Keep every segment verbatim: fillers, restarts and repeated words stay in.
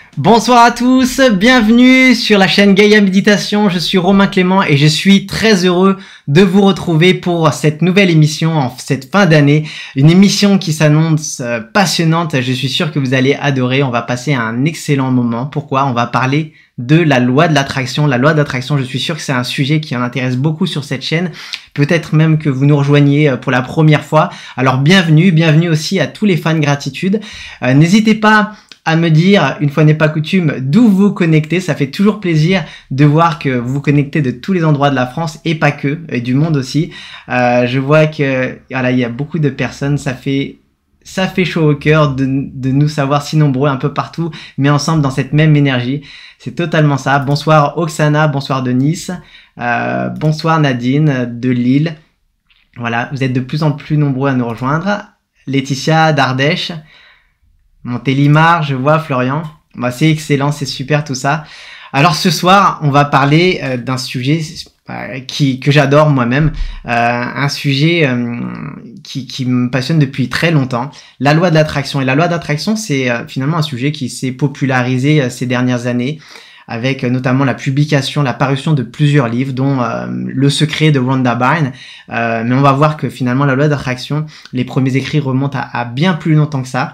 Bonsoir à tous, bienvenue sur la chaîne Gaïa Méditation, je suis Romain Clément et je suis très heureux de vous retrouver pour cette nouvelle émission en cette fin d'année. Une émission qui s'annonce passionnante, je suis sûr que vous allez adorer, on va passer un excellent moment. Pourquoi? On va parler de la loi de l'attraction. La loi d'attraction, je suis sûr que c'est un sujet qui en intéresse beaucoup sur cette chaîne. Peut-être même que vous nous rejoignez pour la première fois. Alors bienvenue, bienvenue aussi à tous les fans gratitude. Euh, n'hésitez pas à me dire, une fois n'est pas coutume, d'où vous connectez. Ça fait toujours plaisir de voir que vous vous connectez de tous les endroits de la France et pas que, et du monde aussi. Euh, je vois que voilà, il y a beaucoup de personnes, ça fait ça fait chaud au cœur de, de nous savoir si nombreux un peu partout, mais ensemble dans cette même énergie. C'est totalement ça. Bonsoir Oksana, bonsoir de Nice, euh, bonsoir Nadine de Lille. Voilà, vous êtes de plus en plus nombreux à nous rejoindre. Laetitia d'Ardèche. Montélimar, je vois Florian. Bah, c'est excellent, c'est super tout ça. Alors ce soir, on va parler euh, d'un sujet euh, qui que j'adore moi-même, euh, un sujet euh, qui, qui me passionne depuis très longtemps, la loi de l'attraction. Et la loi d'attraction, c'est euh, finalement un sujet qui s'est popularisé euh, ces dernières années, avec euh, notamment la publication, la parution de plusieurs livres, dont euh, Le secret de Rhonda Byrne. Euh, mais on va voir que finalement la loi d'attraction, les premiers écrits remontent à, à bien plus longtemps que ça,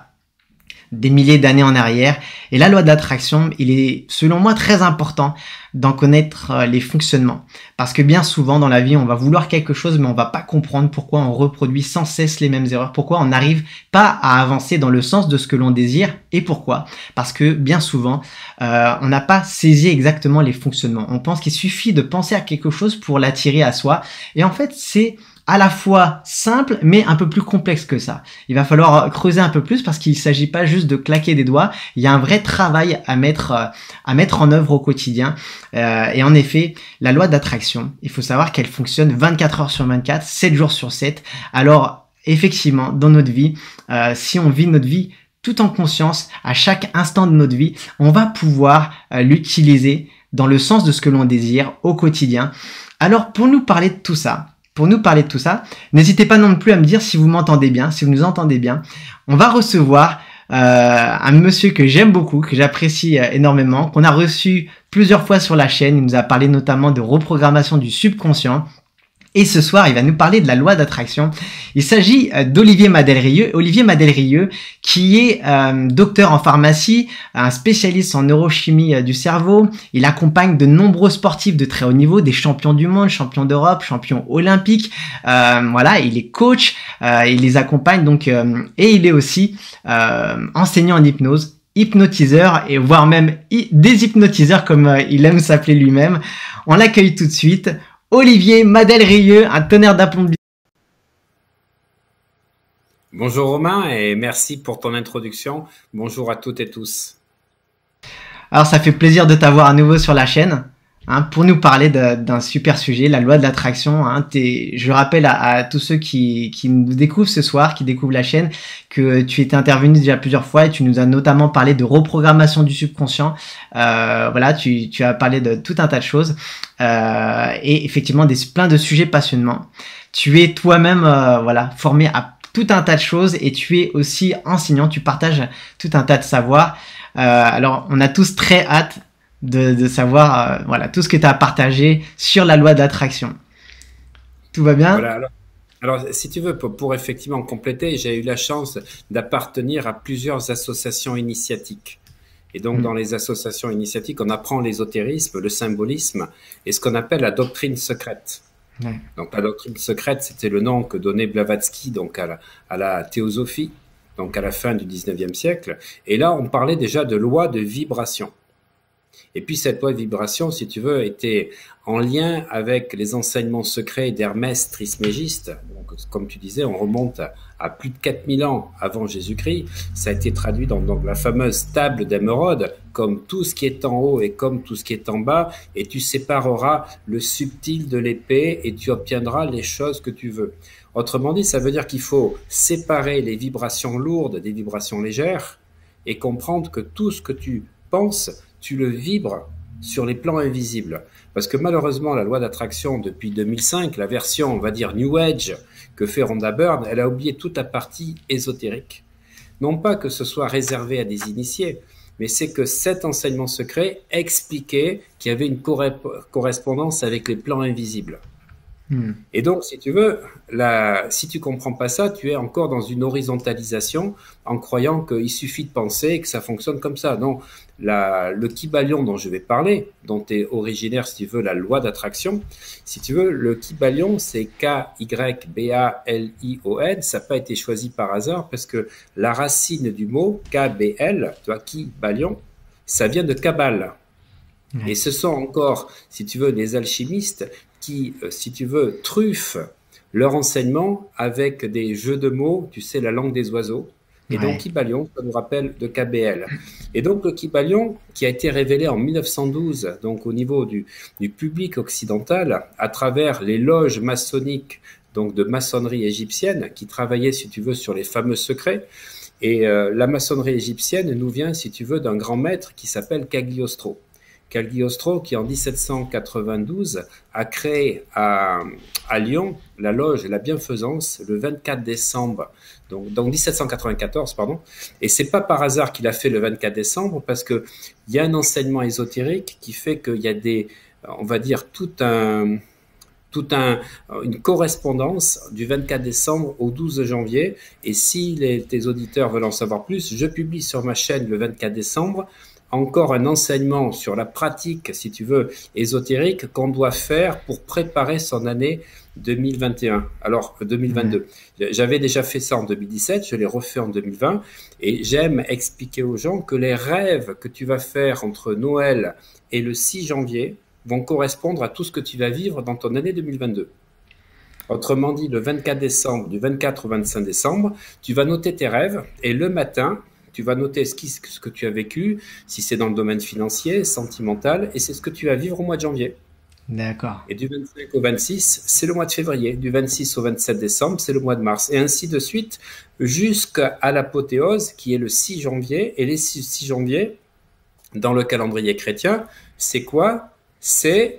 des milliers d'années en arrière. Et la loi de l'attraction, il est selon moi très important d'en connaître euh, les fonctionnements. Parce que bien souvent dans la vie, on va vouloir quelque chose, mais on va pas comprendre pourquoi on reproduit sans cesse les mêmes erreurs, pourquoi on n'arrive pas à avancer dans le sens de ce que l'on désire, et pourquoi. Parce que bien souvent, euh, on n'a pas saisi exactement les fonctionnements. On pense qu'il suffit de penser à quelque chose pour l'attirer à soi, et en fait c'est à la fois simple, mais un peu plus complexe que ça. Il va falloir creuser un peu plus parce qu'il ne s'agit pas juste de claquer des doigts. Il y a un vrai travail à mettre, à mettre en œuvre au quotidien. Euh, et en effet, la loi d'attraction, il faut savoir qu'elle fonctionne vingt-quatre heures sur vingt-quatre, sept jours sur sept. Alors, effectivement, dans notre vie, euh, si on vit notre vie tout en conscience, à chaque instant de notre vie, on va pouvoir euh, l'utiliser dans le sens de ce que l'on désire au quotidien. Alors, pour nous parler de tout ça, Pour nous parler de tout ça, n'hésitez pas non plus à me dire si vous m'entendez bien, si vous nous entendez bien. On va recevoir euh, un monsieur que j'aime beaucoup, que j'apprécie euh, énormément, qu'on a reçu plusieurs fois sur la chaîne. Il nous a parlé notamment de reprogrammation du subconscient. Et ce soir, il va nous parler de la loi d'attraction. Il s'agit euh, d'Olivier Madelrieux. Olivier Madelrieux, qui est euh, docteur en pharmacie, un spécialiste en neurochimie euh, du cerveau. Il accompagne de nombreux sportifs de très haut niveau, des champions du monde, champions d'Europe, champions olympiques. Euh, voilà, il est coach, euh, il les accompagne donc, euh, et il est aussi euh, enseignant en hypnose, hypnotiseur et voire même déshypnotiseur comme euh, il aime s'appeler lui-même. On l'accueille tout de suite. Olivier Madelrieux, un tonnerre d'applomb. Bonjour Romain et merci pour ton introduction. Bonjour à toutes et tous. Alors ça fait plaisir de t'avoir à nouveau sur la chaîne hein, pour nous parler d'un super sujet, la loi de l'attraction. Hein. Je rappelle à, à tous ceux qui, qui nous découvrent ce soir, qui découvrent la chaîne, que tu étais intervenu déjà plusieurs fois et tu nous as notamment parlé de reprogrammation du subconscient. Euh, voilà, tu, tu as parlé de tout un tas de choses euh, et effectivement des plein de sujets passionnants. Tu es toi-même euh, voilà formé à tout un tas de choses et tu es aussi enseignant. Tu partages tout un tas de savoirs. Euh, alors on a tous très hâte de, de savoir euh, voilà tout ce que tu as partagé sur la loi d'attraction. Tout va bien? Voilà, alors... Alors, si tu veux, pour, pour effectivement compléter, j'ai eu la chance d'appartenir à plusieurs associations initiatiques. Et donc, mmh. dans les associations initiatiques, on apprend l'ésotérisme, le symbolisme et ce qu'on appelle la doctrine secrète. Mmh. Donc, la doctrine secrète, c'était le nom que donnait Blavatsky donc à la, à la théosophie, donc à la fin du dix-neuvième siècle. Et là, on parlait déjà de loi de vibration. Et puis cette loi de vibration, si tu veux, était en lien avec les enseignements secrets d'Hermès Trismégiste. Donc, comme tu disais, on remonte à, à plus de quatre mille ans avant Jésus-Christ. Ça a été traduit dans, dans la fameuse table d'émeraude, comme tout ce qui est en haut et comme tout ce qui est en bas, et tu sépareras le subtil de l'épais et tu obtiendras les choses que tu veux. Autrement dit, ça veut dire qu'il faut séparer les vibrations lourdes des vibrations légères et comprendre que tout ce que tu penses, tu le vibres sur les plans invisibles. Parce que malheureusement, la loi d'attraction, depuis deux mille cinq, la version, on va dire, New Age que fait Rhonda Byrne, elle a oublié toute la partie ésotérique. Non pas que ce soit réservé à des initiés, mais c'est que cet enseignement secret expliquait qu'il y avait une correspondance avec les plans invisibles. Hmm. Et donc, si tu veux, la, si tu comprends pas ça, tu es encore dans une horizontalisation en croyant qu'il suffit de penser et que ça fonctionne comme ça. Non, la, le Kybalion dont je vais parler, dont est originaire, si tu veux, la loi d'attraction, si tu veux, le Kybalion, c'est K Y B A L I O N, ça n'a pas été choisi par hasard parce que la racine du mot K B L, tu vois, Kybalion, ça vient de Kabbale. Hmm. Et ce sont encore, si tu veux, des alchimistes qui, si tu veux, truffent leur enseignement avec des jeux de mots, tu sais, la langue des oiseaux. Et ouais. donc, Kybalion, ça nous rappelle de K B L. Et donc, le Kybalion, qui a été révélé en mille neuf cent douze, donc au niveau du, du public occidental, à travers les loges maçonniques, donc de maçonnerie égyptienne, qui travaillaient, si tu veux, sur les fameux secrets. Et euh, la maçonnerie égyptienne nous vient, si tu veux, d'un grand maître qui s'appelle Cagliostro. Cagliostro, qui en dix-sept cent quatre-vingt-douze a créé à, à Lyon la loge La Bienfaisance le vingt-quatre décembre, donc, donc dix-sept cent quatre-vingt-quatorze, pardon. Et c'est pas par hasard qu'il a fait le vingt-quatre décembre, parce que il y a un enseignement ésotérique qui fait qu'il y a des, on va dire, tout un, tout un, une correspondance du vingt-quatre décembre au douze janvier. Et si les, tes auditeurs veulent en savoir plus, je publie sur ma chaîne le vingt-quatre décembre encore un enseignement sur la pratique, si tu veux, ésotérique qu'on doit faire pour préparer son année deux mille vingt et un. Alors, deux mille vingt-deux. Mmh. J'avais déjà fait ça en deux mille dix-sept, je l'ai refait en deux mille vingt, et j'aime expliquer aux gens que les rêves que tu vas faire entre Noël et le six janvier vont correspondre à tout ce que tu vas vivre dans ton année deux mille vingt-deux. Autrement dit, le vingt-quatre décembre, du vingt-quatre au vingt-cinq décembre, tu vas noter tes rêves, et le matin, tu vas noter ce, qui, ce que tu as vécu, si c'est dans le domaine financier, sentimental, et c'est ce que tu vas vivre au mois de janvier. D'accord. Et du vingt-cinq au vingt-six, c'est le mois de février. Du vingt-six au vingt-sept décembre, c'est le mois de mars. Et ainsi de suite, jusqu'à l'apothéose, qui est le six janvier. Et les six janvier, dans le calendrier chrétien, c'est quoi? C'est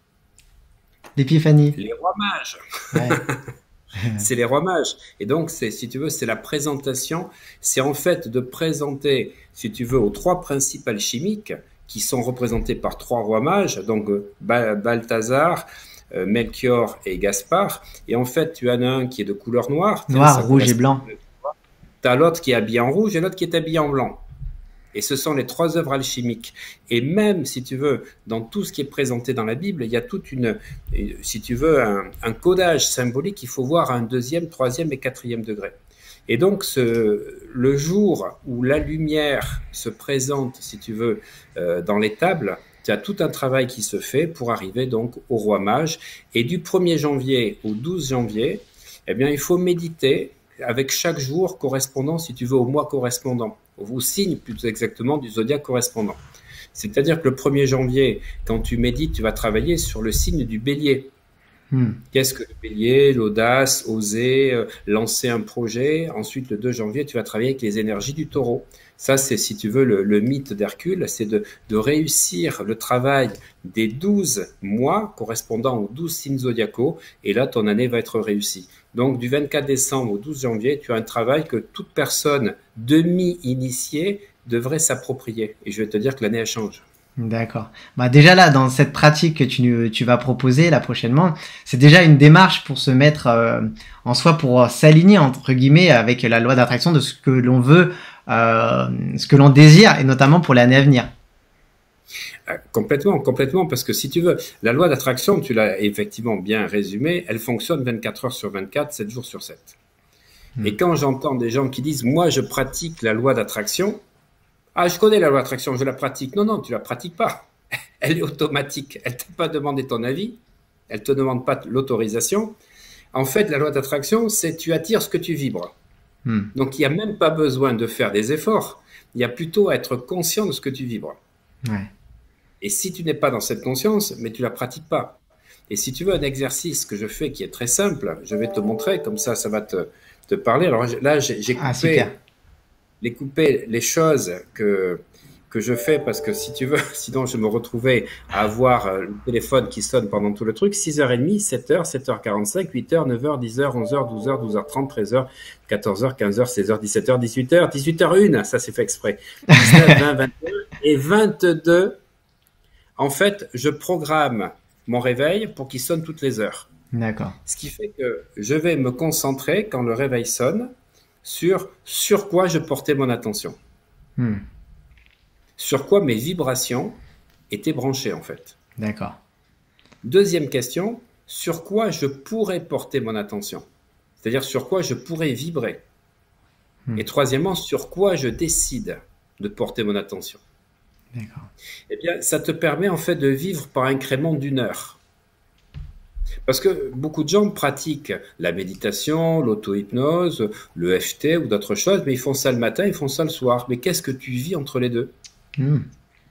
l'épiphanie. Les rois mages. Ouais. C'est les rois mages. Et donc, c'est, si tu veux, c'est la présentation. C'est en fait de présenter, si tu veux, aux trois principes alchimiques qui sont représentés par trois rois mages, donc Balthazar, euh, Melchior et Gaspard. Et en fait, tu en as un qui est de couleur noire. Noir, rouge et blanc. Tu as l'autre qui est habillé en rouge et l'autre qui est habillé en blanc. Et ce sont les trois œuvres alchimiques. Et même, si tu veux, dans tout ce qui est présenté dans la Bible, il y a toute une, si tu veux, un, un codage symbolique qu'il faut voir à un deuxième, troisième et quatrième degré. Et donc, ce, le jour où la lumière se présente, si tu veux, euh, dans les tables, tu as tout un travail qui se fait pour arriver donc au roi mage. Et du premier janvier au douze janvier, eh bien, il faut méditer avec chaque jour correspondant, si tu veux, au mois correspondant, au signe plus exactement du zodiaque correspondant. C'est-à-dire que le premier janvier, quand tu médites, tu vas travailler sur le signe du bélier. Hmm. Qu'est-ce que le bélier? L'audace, oser, euh, lancer un projet. Ensuite, le deux janvier, tu vas travailler avec les énergies du taureau. Ça, c'est, si tu veux, le, le mythe d'Hercule, c'est de, de réussir le travail des douze mois correspondant aux douze signes zodiacaux, et là, ton année va être réussie. Donc, du vingt-quatre décembre au douze janvier, tu as un travail que toute personne demi-initiée devrait s'approprier. Et je vais te dire que l'année, elle change. D'accord. Bah déjà là, dans cette pratique que tu, tu vas proposer là prochainement, c'est déjà une démarche pour se mettre euh, en soi, pour s'aligner entre guillemets avec la loi d'attraction de ce que l'on veut, euh, ce que l'on désire, et notamment pour l'année à venir. Euh, complètement, complètement, parce que si tu veux, la loi d'attraction, tu l'as effectivement bien résumé, elle fonctionne vingt-quatre heures sur vingt-quatre, sept jours sur sept. Mmh. Et quand j'entends des gens qui disent « moi je pratique la loi d'attraction », ah, je connais la loi d'attraction, je la pratique. Non, non, tu la pratiques pas. Elle est automatique. Elle t'a pas demandé ton avis. Elle te demande pas l'autorisation. En fait, la loi d'attraction, c'est tu attires ce que tu vibres. Hmm. Donc, il n'y a même pas besoin de faire des efforts. Il y a plutôt à être conscient de ce que tu vibres. Ouais. Et si tu n'es pas dans cette conscience, mais tu la pratiques pas. Et si tu veux un exercice que je fais qui est très simple, je vais te montrer, comme ça, ça va te, te parler. Alors là, j'ai coupé... Ah, super. Les couper les choses que que je fais parce que si tu veux, sinon je me retrouvais à avoir le téléphone qui sonne pendant tout le truc, six heures trente, sept heures, sept heures quarante-cinq, huit heures, neuf heures, dix heures, onze heures, douze heures, douze heures trente, treize heures, quatorze heures, quinze heures, seize heures, dix-sept heures, dix-huit heures, dix-huit heures une, ça c'est fait exprès, dix-neuf, vingt, vingt et un et vingt-deux. En fait, je programme mon réveil pour qu'il sonne toutes les heures. D'accord. Ce qui fait que je vais me concentrer quand le réveil sonne sur sur quoi je portais mon attention. Hmm. Sur quoi mes vibrations étaient branchées en fait. D'accord. Deuxième question, sur quoi je pourrais porter mon attention? C'est-à-dire sur quoi je pourrais vibrer. Hmm. Et troisièmement, sur quoi je décide de porter mon attention. D'accord. Eh bien, ça te permet en fait de vivre par incrément d'une heure. Parce que beaucoup de gens pratiquent la méditation, l'auto-hypnose, le F T ou d'autres choses, mais ils font ça le matin, ils font ça le soir. Mais qu'est-ce que tu vis entre les deux? Mmh.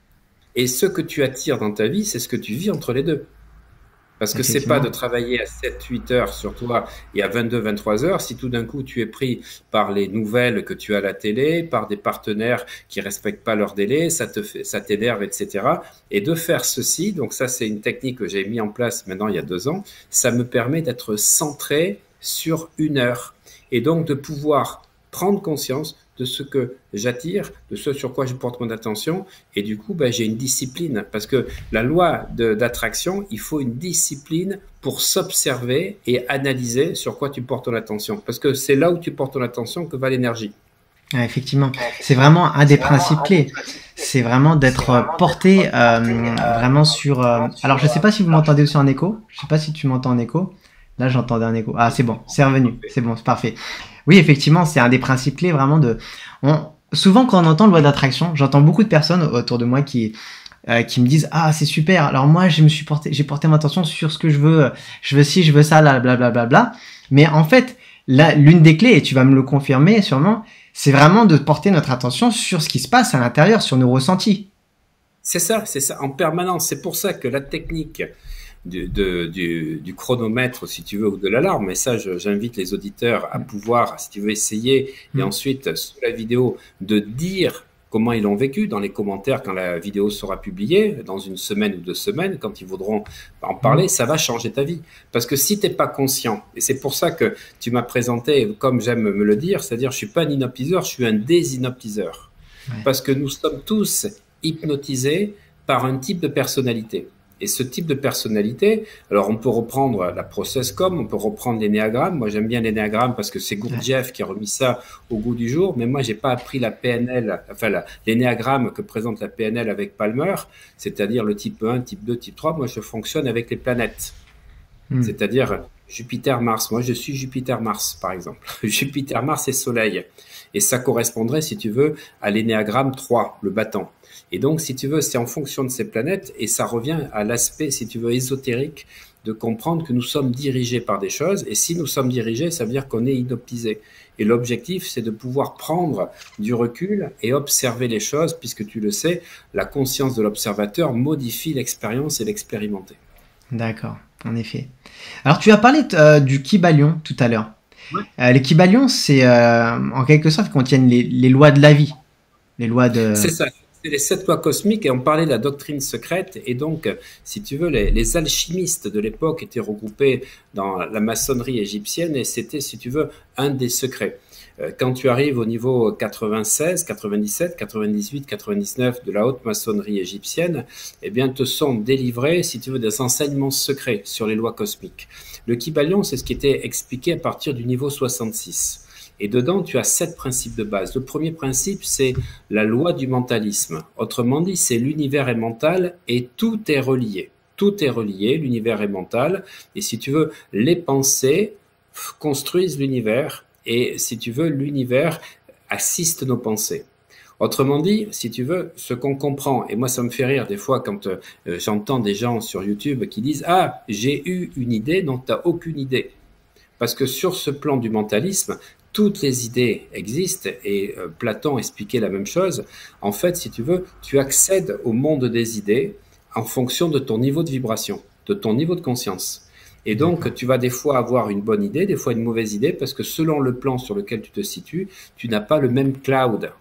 Et ce que tu attires dans ta vie, c'est ce que tu vis entre les deux. Parce que c'est pas de travailler à sept huit heures sur toi et à vingt-deux vingt-trois heures si tout d'un coup tu es pris par les nouvelles que tu as à la télé, par des partenaires qui respectent pas leur délai, ça te fait, ça t'énerve, et cetera. Et de faire ceci, donc ça c'est une technique que j'ai mis en place maintenant il y a deux ans, ça me permet d'être centré sur une heure et donc de pouvoir prendre conscience de ce que j'attire, de ce sur quoi je porte mon attention, et du coup, ben, j'ai une discipline, parce que la loi d'attraction, il faut une discipline pour s'observer et analyser sur quoi tu portes ton attention, parce que c'est là où tu portes ton attention que va l'énergie. Ah, effectivement, c'est vraiment un des principes clés, c'est vraiment d'être porté euh, vraiment sur... Euh... Alors, je ne sais pas si vous m'entendez aussi en écho, je ne sais pas si tu m'entends en écho, là j'entendais un écho, ah c'est bon, c'est revenu, c'est bon, c'est parfait. Oui, effectivement, c'est un des principes clés vraiment de... On... Souvent, quand on entend loi d'attraction, j'entends beaucoup de personnes autour de moi qui, euh, qui me disent « Ah, c'est super, alors moi, je me suis porté, j'ai porté mon attention sur ce que je veux, je veux ci, je veux ça, là, blablabla. Bla, bla, bla. » Mais en fait, l'une des clés, et tu vas me le confirmer sûrement, c'est vraiment de porter notre attention sur ce qui se passe à l'intérieur, sur nos ressentis. C'est ça, c'est ça, en permanence. C'est pour ça que la technique... Du, de, du, du chronomètre, si tu veux, ou de l'alarme. Et ça, j'invite les auditeurs à pouvoir, si tu veux, essayer et ensuite, sous la vidéo, de dire comment ils l'ont vécu dans les commentaires quand la vidéo sera publiée, dans une semaine ou deux semaines, quand ils voudront en parler, ça va changer ta vie. Parce que si tu n'es pas conscient, et c'est pour ça que tu m'as présenté, comme j'aime me le dire, c'est-à-dire je ne suis pas un hypnotiseur, je suis un déshypnotiseur. Ouais. Parce que nous sommes tous hypnotisés par un type de personnalité. Et ce type de personnalité, alors on peut reprendre la process-com, on peut reprendre l'énéagramme. Moi, j'aime bien l'énéagramme parce que c'est Gurdjieff qui a remis ça au goût du jour. Mais moi, j'ai pas appris la P N L, enfin l'énéagramme que présente la P N L avec Palmer, c'est-à-dire le type un, type deux, type trois. Moi, je fonctionne avec les planètes, mmh. c'est-à-dire Jupiter-Mars. Moi, je suis Jupiter-Mars, par exemple. Jupiter-Mars et Soleil. Et ça correspondrait, si tu veux, à l'énéagramme trois, le battant. Et donc, si tu veux, c'est en fonction de ces planètes et ça revient à l'aspect, si tu veux, ésotérique de comprendre que nous sommes dirigés par des choses. Et si nous sommes dirigés, ça veut dire qu'on est hypnotisé. Et l'objectif, c'est de pouvoir prendre du recul et observer les choses, puisque tu le sais, la conscience de l'observateur modifie l'expérience et l'expérimenter. D'accord, en effet. Alors, tu as parlé euh, du Kybalion tout à l'heure. Ouais. Euh, les Kybalions, c'est euh, en quelque sorte, contiennent les, les lois de la vie. Les lois de... C'est ça. C'est les sept lois cosmiques et on parlait de la doctrine secrète et donc, si tu veux, les, les alchimistes de l'époque étaient regroupés dans la maçonnerie égyptienne et c'était, si tu veux, un des secrets. Quand tu arrives au niveau quatre-vingt-seize, quatre-vingt-dix-sept, quatre-vingt-dix-huit, quatre-vingt-dix-neuf de la haute maçonnerie égyptienne, eh bien, te sont délivrés, si tu veux, des enseignements secrets sur les lois cosmiques. Le Kybalion, c'est ce qui était expliqué à partir du niveau soixante-six. Et dedans, tu as sept principes de base. Le premier principe, c'est la loi du mentalisme. Autrement dit, c'est l'univers est mental et tout est relié. Tout est relié, l'univers est mental. Et si tu veux, les pensées construisent l'univers. Et si tu veux, l'univers assiste nos pensées. Autrement dit, si tu veux, ce qu'on comprend, et moi ça me fait rire des fois quand euh, j'entends des gens sur YouTube qui disent « Ah, j'ai eu une idée, donc tu n'as aucune idée ». Parce que sur ce plan du mentalisme, toutes les idées existent et euh, Platon expliquait la même chose. En fait, si tu veux, tu accèdes au monde des idées en fonction de ton niveau de vibration, de ton niveau de conscience. Et donc, tu vas des fois avoir une bonne idée, des fois une mauvaise idée, parce que selon le plan sur lequel tu te situes, tu n'as pas le même cloud.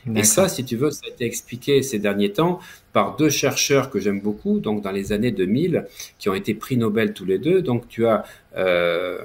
Et ça, si tu veux, ça a été expliqué ces derniers temps par deux chercheurs que j'aime beaucoup, donc dans les années deux mille, qui ont été prix Nobel tous les deux. Donc tu as euh,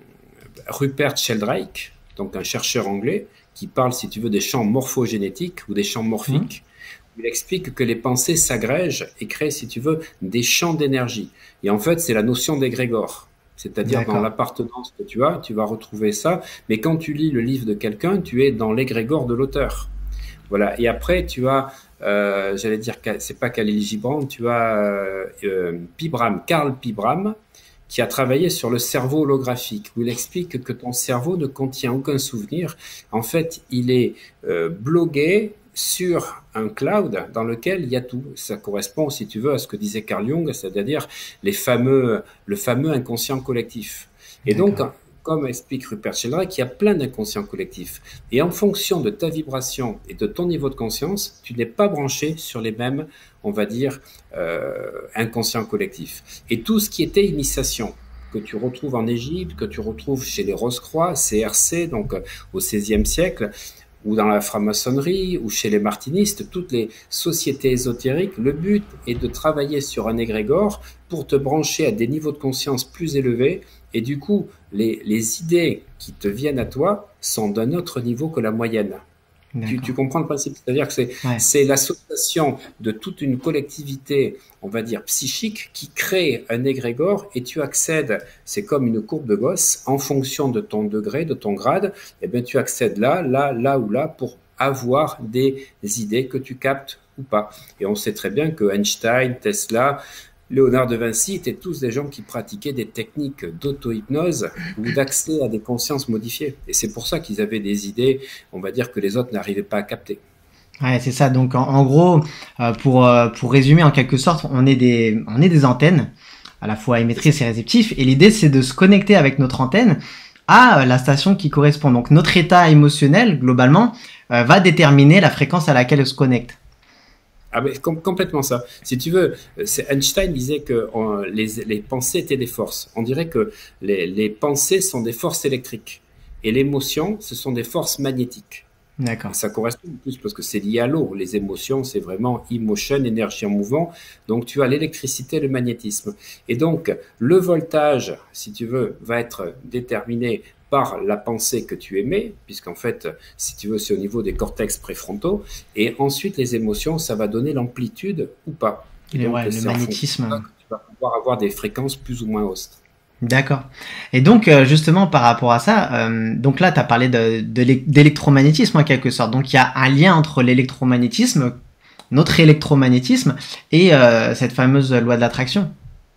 Rupert Sheldrake, donc un chercheur anglais, qui parle, si tu veux, des champs morphogénétiques ou des champs morphiques. Mmh. Il explique que les pensées s'agrègent et créent, si tu veux, des champs d'énergie. Et en fait, c'est la notion d'égrégore. C'est-à-dire dans l'appartenance que tu as, tu vas retrouver ça. Mais quand tu lis le livre de quelqu'un, tu es dans l'égrégore de l'auteur. Voilà. Et après, tu as, euh, j'allais dire, c'est pas Khalil Gibran, tu as euh, euh, Pibram, Karl Pibram, qui a travaillé sur le cerveau holographique, où il explique que ton cerveau ne contient aucun souvenir. En fait, il est euh, bloqué sur un cloud dans lequel il y a tout. Ça correspond, si tu veux, à ce que disait Carl Jung, c'est-à-dire les fameux, le fameux inconscient collectif. Et donc, comme explique Rupert Sheldrake, il y a plein d'inconscients collectifs. Et en fonction de ta vibration et de ton niveau de conscience, tu n'es pas branché sur les mêmes, on va dire, euh, inconscients collectifs. Et tout ce qui était initiation, que tu retrouves en Égypte, que tu retrouves chez les Rose-Croix, C R C, donc euh, au seizième siècle, ou dans la franc-maçonnerie, ou chez les martinistes, toutes les sociétés ésotériques, le but est de travailler sur un égrégore pour te brancher à des niveaux de conscience plus élevés, et du coup, les, les idées qui te viennent à toi sont d'un autre niveau que la moyenne. Tu, tu comprends le principe? C'est-à-dire que c'est ouais. c'est l'association de toute une collectivité, on va dire psychique, qui crée un égrégore et tu accèdes, c'est comme une courbe de Gauss, en fonction de ton degré, de ton grade, et bien tu accèdes là, là, là ou là pour avoir des idées que tu captes ou pas. Et on sait très bien que Einstein, Tesla, Léonard de Vinci étaient tous des gens qui pratiquaient des techniques d'auto-hypnose ou d'accès à des consciences modifiées. Et c'est pour ça qu'ils avaient des idées, on va dire, que les autres n'arrivaient pas à capter. Ouais, c'est ça. Donc, en, en gros, euh, pour, euh, pour résumer en quelque sorte, on est des, on est des antennes, à la fois émettrices et réceptifs. Et l'idée, c'est de se connecter avec notre antenne à la station qui correspond. Donc, notre état émotionnel, globalement, euh, va déterminer la fréquence à laquelle on se connecte. Ah mais com complètement ça. Si tu veux, Einstein disait que on, les, les pensées étaient des forces. On dirait que les, les pensées sont des forces électriques et l'émotion, ce sont des forces magnétiques. D'accord. Ça correspond plus parce que c'est lié à l'eau. Les émotions, c'est vraiment emotion, énergie en mouvement. Donc tu as l'électricité et le magnétisme. Et donc le voltage, si tu veux, va être déterminé par la pensée que tu émets, puisqu'en fait, si tu veux, c'est au niveau des cortex préfrontaux, et ensuite les émotions, ça va donner l'amplitude ou pas. Et, et donc, ouais, le magnétisme. Que tu vas pouvoir avoir des fréquences plus ou moins hautes. D'accord. Et donc, justement, par rapport à ça, euh, donc là, tu as parlé de, de, d'électromagnétisme en quelque sorte. Donc, il y a un lien entre l'électromagnétisme, notre électromagnétisme, et euh, cette fameuse loi de l'attraction.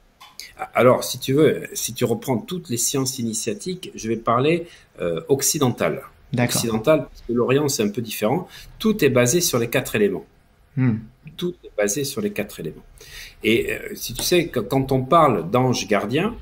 Alors, si tu veux, si tu reprends toutes les sciences initiatiques, je vais parler euh, occidental. Occidental, parce que l'Orient, c'est un peu différent. Tout est basé sur les quatre éléments. Hmm. Tout est basé sur les quatre éléments. Et euh, si tu sais que quand on parle d'ange gardien,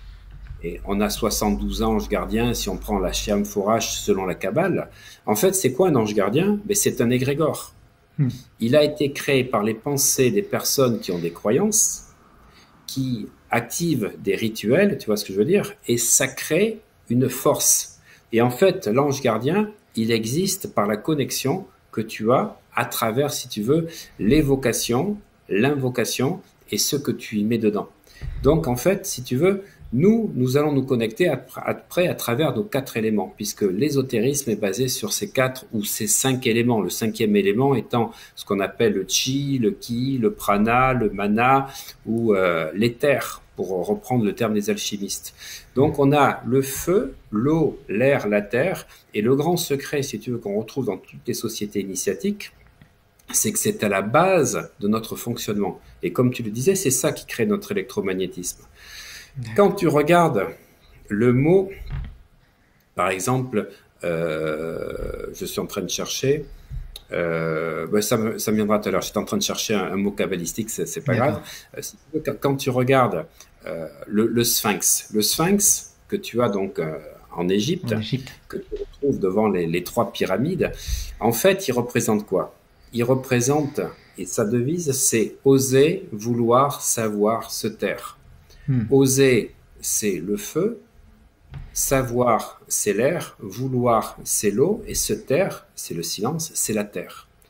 et on a soixante-douze anges gardiens, si on prend la Shyam Forash selon la Kabbale, en fait, c'est quoi un ange gardien? Ben, c'est un égrégore. Hmm. Il a été créé par les pensées des personnes qui ont des croyances, qui active des rituels, tu vois ce que je veux dire, et ça crée une force. Et en fait, l'ange gardien, il existe par la connexion que tu as à travers, si tu veux, l'évocation, l'invocation et ce que tu y mets dedans. Donc, en fait, si tu veux, nous, nous allons nous connecter après à travers nos quatre éléments, puisque l'ésotérisme est basé sur ces quatre ou ces cinq éléments. Le cinquième élément étant ce qu'on appelle le chi, le ki, le prana, le mana ou euh, l'éther, pour reprendre le terme des alchimistes. Donc, on a le feu, l'eau, l'air, la terre, et le grand secret, si tu veux, qu'on retrouve dans toutes les sociétés initiatiques, c'est que c'est à la base de notre fonctionnement. Et comme tu le disais, c'est ça qui crée notre électromagnétisme. Quand tu regardes le mot, par exemple, euh, je suis en train de chercher, euh, ben ça, me, ça me viendra tout à l'heure, j'étais en train de chercher un, un mot kabbalistique, c'est pas grave. Euh, quand, quand tu regardes euh, le, le sphinx, le sphinx que tu as donc euh, en Égypte, en Égypte, que tu retrouves devant les, les trois pyramides, en fait, il représente quoi? Il représente, et sa devise, c'est oser, vouloir, savoir, se taire. Hmm. Oser, c'est le feu, savoir, c'est l'air, vouloir, c'est l'eau, et se taire, c'est le silence, c'est la terre.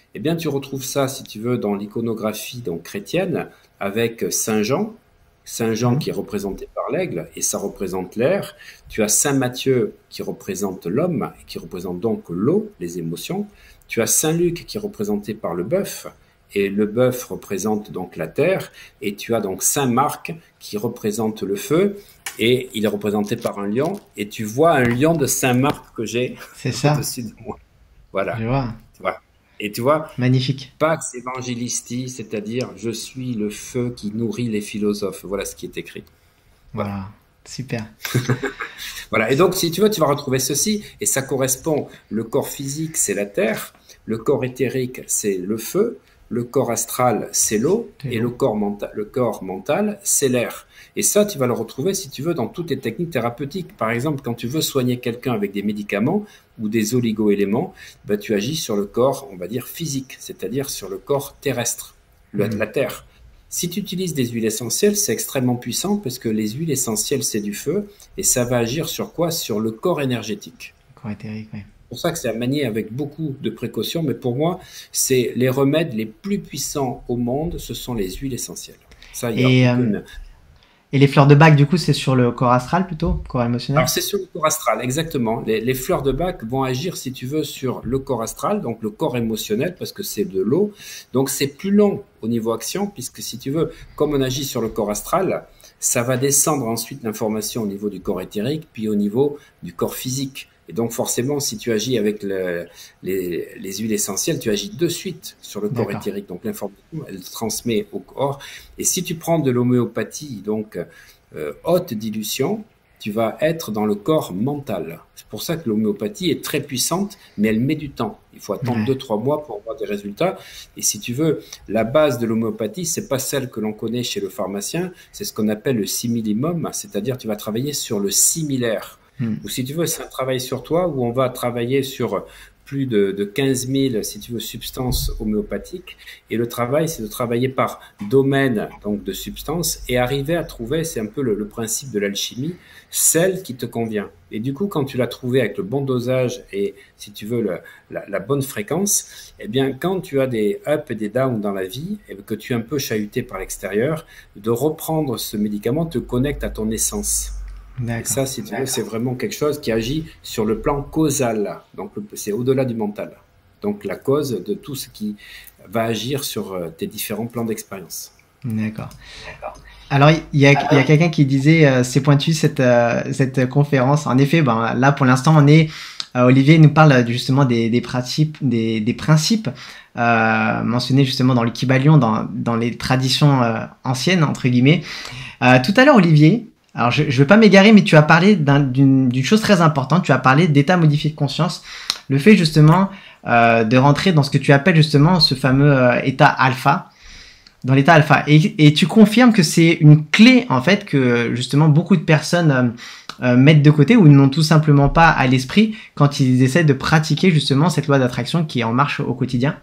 Eh bien, tu retrouves ça, si tu veux, dans l'iconographie donc chrétienne, avec Saint Jean, Saint Jean Mhm. qui est représenté par l'aigle, et ça représente l'air. Tu as Saint Matthieu qui représente l'homme, et qui représente donc l'eau, les émotions. Tu as Saint Luc qui est représenté par le bœuf, et le bœuf représente donc la terre. Et tu as donc Saint Marc qui représente le feu, et il est représenté par un lion. Et tu vois un lion de Saint Marc que j'ai C'est ça, au-dessus de moi. je Voilà, vois. tu vois. Et tu vois, Magnifique. Pax Evangelisti, c'est-à-dire je suis le feu qui nourrit les philosophes. Voilà ce qui est écrit. Voilà. Voilà, super. Voilà. Et donc, si tu veux, tu vas retrouver ceci, et ça correspond. Le corps physique, c'est la terre. Le corps éthérique, c'est le feu. Le corps astral, c'est l'eau. C'est Et le l'eau. corps mental, le corps mental, c'est l'air. Et ça, tu vas le retrouver, si tu veux, dans toutes les techniques thérapeutiques. Par exemple, quand tu veux soigner quelqu'un avec des médicaments ou des oligo-éléments, ben, tu agis sur le corps, on va dire, physique, c'est-à-dire sur le corps terrestre, le- Hmm. la terre. Si tu utilises des huiles essentielles, c'est extrêmement puissant parce que les huiles essentielles, c'est du feu et ça va agir sur quoi? Sur le corps énergétique. Corps éthérique, ouais. C'est pour ça que c'est à manier avec beaucoup de précautions, mais pour moi, c'est les remèdes les plus puissants au monde, ce sont les huiles essentielles. Ça, il n'y a Et, euh, aucune. et les fleurs de bac, du coup, c'est sur le corps astral plutôt, corps émotionnel? Alors, c'est sur le corps astral, exactement. Les, les fleurs de bac vont agir, si tu veux, sur le corps astral, donc le corps émotionnel, parce que c'est de l'eau. Donc, c'est plus long au niveau action, puisque si tu veux, comme on agit sur le corps astral, ça va descendre ensuite l'information au niveau du corps éthérique, puis au niveau du corps physique. Et donc, forcément, si tu agis avec le, les, les huiles essentielles, tu agis de suite sur le corps D'accord. éthérique. Donc, l'information, elle se transmet au corps. Et si tu prends de l'homéopathie, donc euh, haute dilution, tu vas être dans le corps mental. C'est pour ça que l'homéopathie est très puissante, mais elle met du temps. Il faut attendre Ouais. deux, trois mois pour avoir des résultats. Et si tu veux, la base de l'homéopathie, c'est pas celle que l'on connaît chez le pharmacien, c'est ce qu'on appelle le similimum, c'est-à-dire tu vas travailler sur le similaire. Hmm. Ou si tu veux, c'est un travail sur toi où on va travailler sur plus de, de quinze mille, si tu veux, substances homéopathiques. Et le travail, c'est de travailler par domaine donc de substances et arriver à trouver, c'est un peu le, le principe de l'alchimie, celle qui te convient. Et du coup, quand tu l'as trouvé avec le bon dosage et, si tu veux, le, la, la bonne fréquence, eh bien, quand tu as des ups et des downs dans la vie et que tu es un peu chahuté par l'extérieur, de reprendre ce médicament te connecte à ton essence. Et D'accord. ça, si tu veux, c'est vraiment quelque chose qui agit sur le plan causal. Donc, c'est au-delà du mental. Donc, la cause de tout ce qui va agir sur euh, tes différents plans d'expérience. D'accord. Alors, il y a, il y a quelqu'un qui disait, euh, c'est pointu cette, euh, cette conférence. En effet, ben, là, pour l'instant, on est, euh, Olivier nous parle euh, justement des, des principes, des, des principes euh, mentionnés justement dans le Kybalion, dans, dans les traditions euh, anciennes, entre guillemets. Euh, tout à l'heure, Olivier, alors je ne veux pas m'égarer, mais tu as parlé d'un- d'une d'une chose très importante, tu as parlé d'état modifié de conscience, le fait justement euh, de rentrer dans ce que tu appelles justement ce fameux euh, état alpha, dans l'état alpha. Et, et tu confirmes que c'est une clé, en fait, que justement beaucoup de personnes euh, euh, mettent de côté ou n'ont tout simplement pas à l'esprit quand ils essaient de pratiquer justement cette loi d'attraction qui est en marche au quotidien.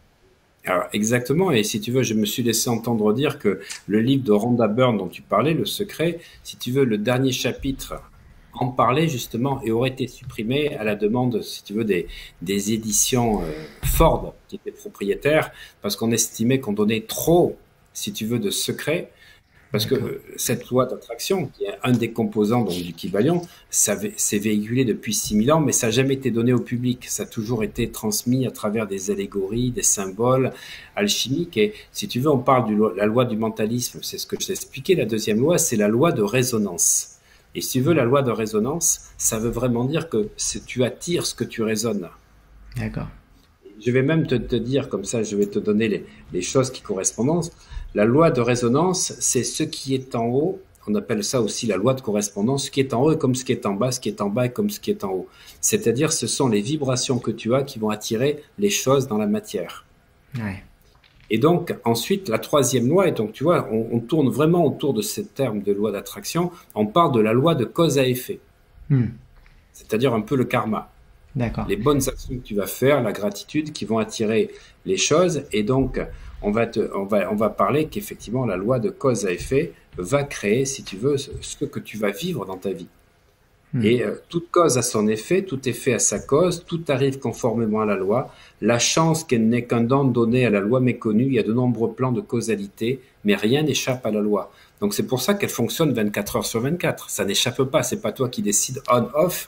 Alors, exactement. Et si tu veux, je me suis laissé entendre dire que le livre de Rhonda Byrne dont tu parlais, Le Secret, si tu veux, le dernier chapitre en parlait justement et aurait été supprimé à la demande, si tu veux, des, des éditions euh, Ford qui étaient propriétaires parce qu'on estimait qu'on donnait trop, si tu veux, de secrets. Parce que D'accord. euh, cette loi d'attraction, qui est un des composants donc, du Kybalion, ça vé- s'est véhiculé depuis six mille ans, mais ça n'a jamais été donné au public. Ça a toujours été transmis à travers des allégories, des symboles alchimiques. Et si tu veux, on parle de la loi du mentalisme. C'est ce que je t'ai expliqué. La deuxième loi, c'est la loi de résonance. Et si tu veux, la loi de résonance, ça veut vraiment dire que c'est- tu attires ce que tu résonnes. D'accord. Je vais même te, te dire, comme ça, je vais te donner les, les choses qui correspondent. La loi de résonance, c'est ce qui est en haut. On appelle ça aussi la loi de correspondance. Ce qui est en haut est comme ce qui est en bas, ce qui est en bas est comme ce qui est en haut. C'est-à-dire, ce sont les vibrations que tu as qui vont attirer les choses dans la matière. Ouais. Et donc, ensuite, la troisième loi, et donc tu vois, on, on tourne vraiment autour de ce terme de loi d'attraction. On parle de la loi de cause à effet, Hmm. c'est-à-dire un peu le karma. D'accord. Les bonnes actions que tu vas faire, la gratitude, qui vont attirer les choses. Et donc, on va, te, on va, on va parler qu'effectivement, la loi de cause à effet va créer, si tu veux, ce, ce que tu vas vivre dans ta vie. Mmh. Et euh, toute cause a son effet, tout effet a sa cause, tout arrive conformément à la loi. La chance qu'elle n'est qu'un don donné à la loi méconnue, il y a de nombreux plans de causalité, mais rien n'échappe à la loi. Donc c'est pour ça qu'elle fonctionne vingt-quatre heures sur vingt-quatre. Ça n'échappe pas, c'est pas toi qui décides on-off.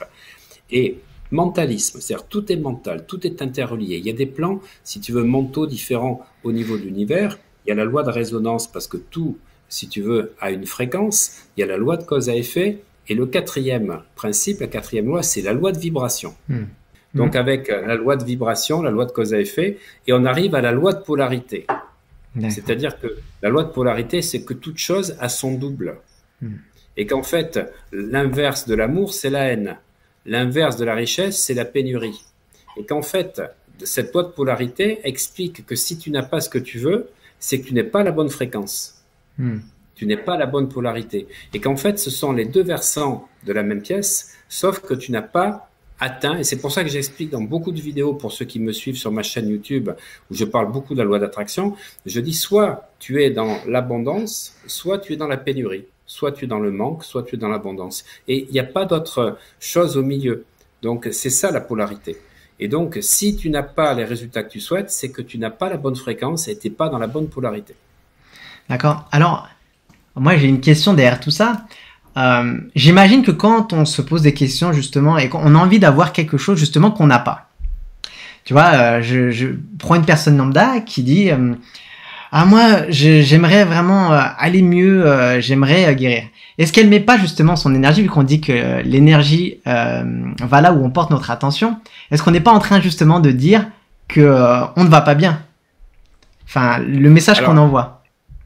Et mentalisme, c'est-à-dire tout est mental, tout est interrelié. Il y a des plans, si tu veux, mentaux différents au niveau de l'univers. Il y a la loi de résonance parce que tout, si tu veux, a une fréquence. Il y a la loi de cause à effet. Et le quatrième principe, la quatrième loi, c'est la loi de vibration. Mmh. Donc, mmh. avec la loi de vibration, la loi de cause à effet, et on arrive à la loi de polarité. C'est-à-dire que la loi de polarité, c'est que toute chose a son double. Mmh. Et qu'en fait, l'inverse de l'amour, c'est la haine. L'inverse de la richesse, c'est la pénurie. Et qu'en fait, cette loi de polarité explique que si tu n'as pas ce que tu veux, c'est que tu n'es pas à la bonne fréquence. Mmh. Tu n'es pas à la bonne polarité. Et qu'en fait, ce sont les deux versants de la même pièce, sauf que tu n'as pas atteint, et c'est pour ça que j'explique dans beaucoup de vidéos, pour ceux qui me suivent sur ma chaîne YouTube, où je parle beaucoup de la loi d'attraction, je dis soit tu es dans l'abondance, soit tu es dans la pénurie, soit tu es dans le manque, soit tu es dans l'abondance. Et il n'y a pas d'autre chose au milieu. Donc, c'est ça la polarité. Et donc, si tu n'as pas les résultats que tu souhaites, c'est que tu n'as pas la bonne fréquence et tu n'es pas dans la bonne polarité. D'accord. Alors, moi, j'ai une question derrière tout ça. Euh, j'imagine que quand on se pose des questions, justement, et qu'on a envie d'avoir quelque chose, justement, qu'on n'a pas. Tu vois, euh, je, je prends une personne lambda qui dit euh, « Ah, moi, j'aimerais vraiment euh, aller mieux, euh, j'aimerais euh, guérir. » Est-ce qu'elle met pas, justement, son énergie, vu qu'on dit que euh, l'énergie euh, va là où on porte notre attention, est-ce qu'on n'est pas en train, justement, de dire que euh, on ne va pas bien? Enfin, le message qu'on envoie.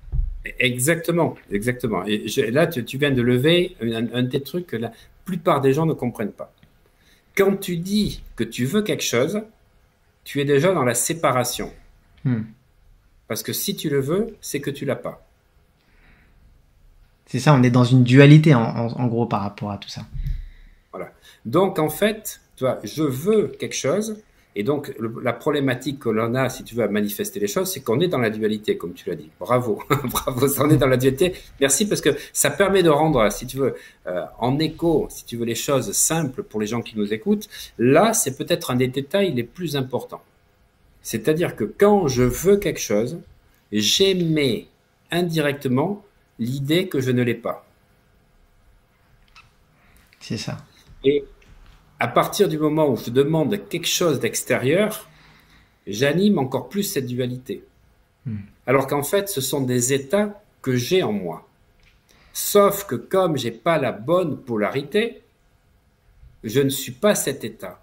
Exactement, exactement. Et je, là, tu, tu viens de lever un, un des trucs que la plupart des gens ne comprennent pas. Quand tu dis que tu veux quelque chose, tu es déjà dans la séparation. Hmm. Parce que si tu le veux, c'est que tu l'as pas. C'est ça, on est dans une dualité en, en, en gros par rapport à tout ça. Voilà. Donc en fait, tu vois, je veux quelque chose. Et donc, le, la problématique que l'on a, si tu veux, à manifester les choses, c'est qu'on est dans la dualité, comme tu l'as dit. Bravo, bravo, on est dans la dualité. Merci, parce que ça permet de rendre, si tu veux, euh, en écho, si tu veux, les choses simples pour les gens qui nous écoutent. Là, c'est peut-être un des détails les plus importants. C'est-à-dire que quand je veux quelque chose, j'émets indirectement l'idée que je ne l'ai pas. C'est ça. Et à partir du moment où je demande quelque chose d'extérieur, j'anime encore plus cette dualité. Hmm. Alors qu'en fait, ce sont des états que j'ai en moi. Sauf que comme j'ai pas la bonne polarité, je ne suis pas cet état.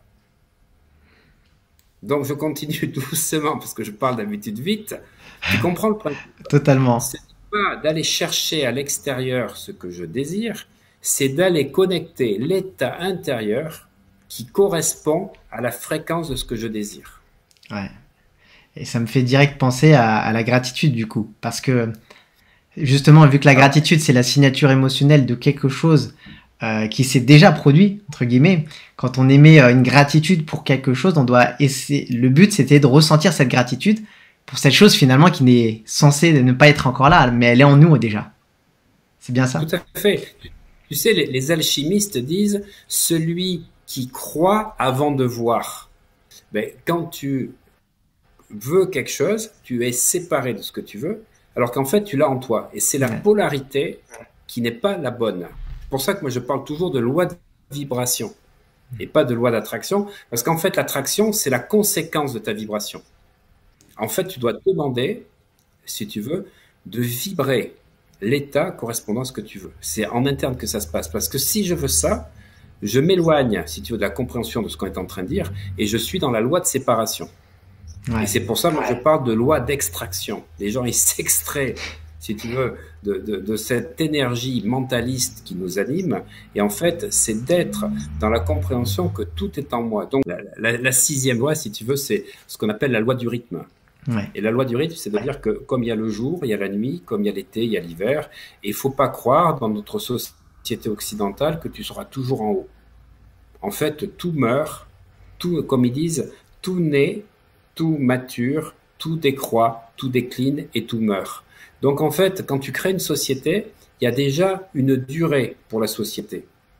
Donc je continue doucement, parce que je parle d'habitude vite. Tu comprends le principe? Totalement. C'est pas d'aller chercher à l'extérieur ce que je désire, c'est d'aller connecter l'état intérieur qui correspond à la fréquence de ce que je désire. Ouais. Et ça me fait direct penser à, à la gratitude, du coup. Parce que, justement, vu que la ah. gratitude, c'est la signature émotionnelle de quelque chose euh, qui s'est déjà produit, entre guillemets, quand on émet euh, une gratitude pour quelque chose, on doit essayer... Le but, c'était de ressentir cette gratitude pour cette chose, finalement, qui n'est censée ne pas être encore là, mais elle est en nous, déjà. C'est bien ça? Tout à fait. Tu sais, les, les alchimistes disent « celui qui croit avant de voir ». Ben, quand tu veux quelque chose, tu es séparé de ce que tu veux, alors qu'en fait, tu l'as en toi. Et c'est la ouais. polarité qui n'est pas la bonne. C'est pour ça que moi, je parle toujours de loi de vibration et pas de loi d'attraction, parce qu'en fait, l'attraction, c'est la conséquence de ta vibration. En fait, tu dois te demander, si tu veux, de vibrer l'état correspondant à ce que tu veux. C'est en interne que ça se passe, parce que si je veux ça, je m'éloigne, si tu veux, de la compréhension de ce qu'on est en train de dire, et je suis dans la loi de séparation. Ouais. Et c'est pour ça que moi, je parle de loi d'extraction. Les gens, ils s'extraient, si tu veux, de, de, de cette énergie mentaliste qui nous anime. Et en fait, c'est d'être dans la compréhension que tout est en moi. Donc, la, la, la sixième loi, si tu veux, c'est ce qu'on appelle la loi du rythme. Ouais. Et la loi du rythme, c'est de dire que comme il y a le jour, il y a la nuit, comme il y a l'été, il y a l'hiver. Et il faut pas croire dans notre société occidentale que tu seras toujours en haut. En fait, tout meurt, tout, comme ils disent, tout naît, tout mature, tout décroît, tout décline et tout meurt. Donc en fait, quand tu crées une société, il y a déjà une durée pour la société.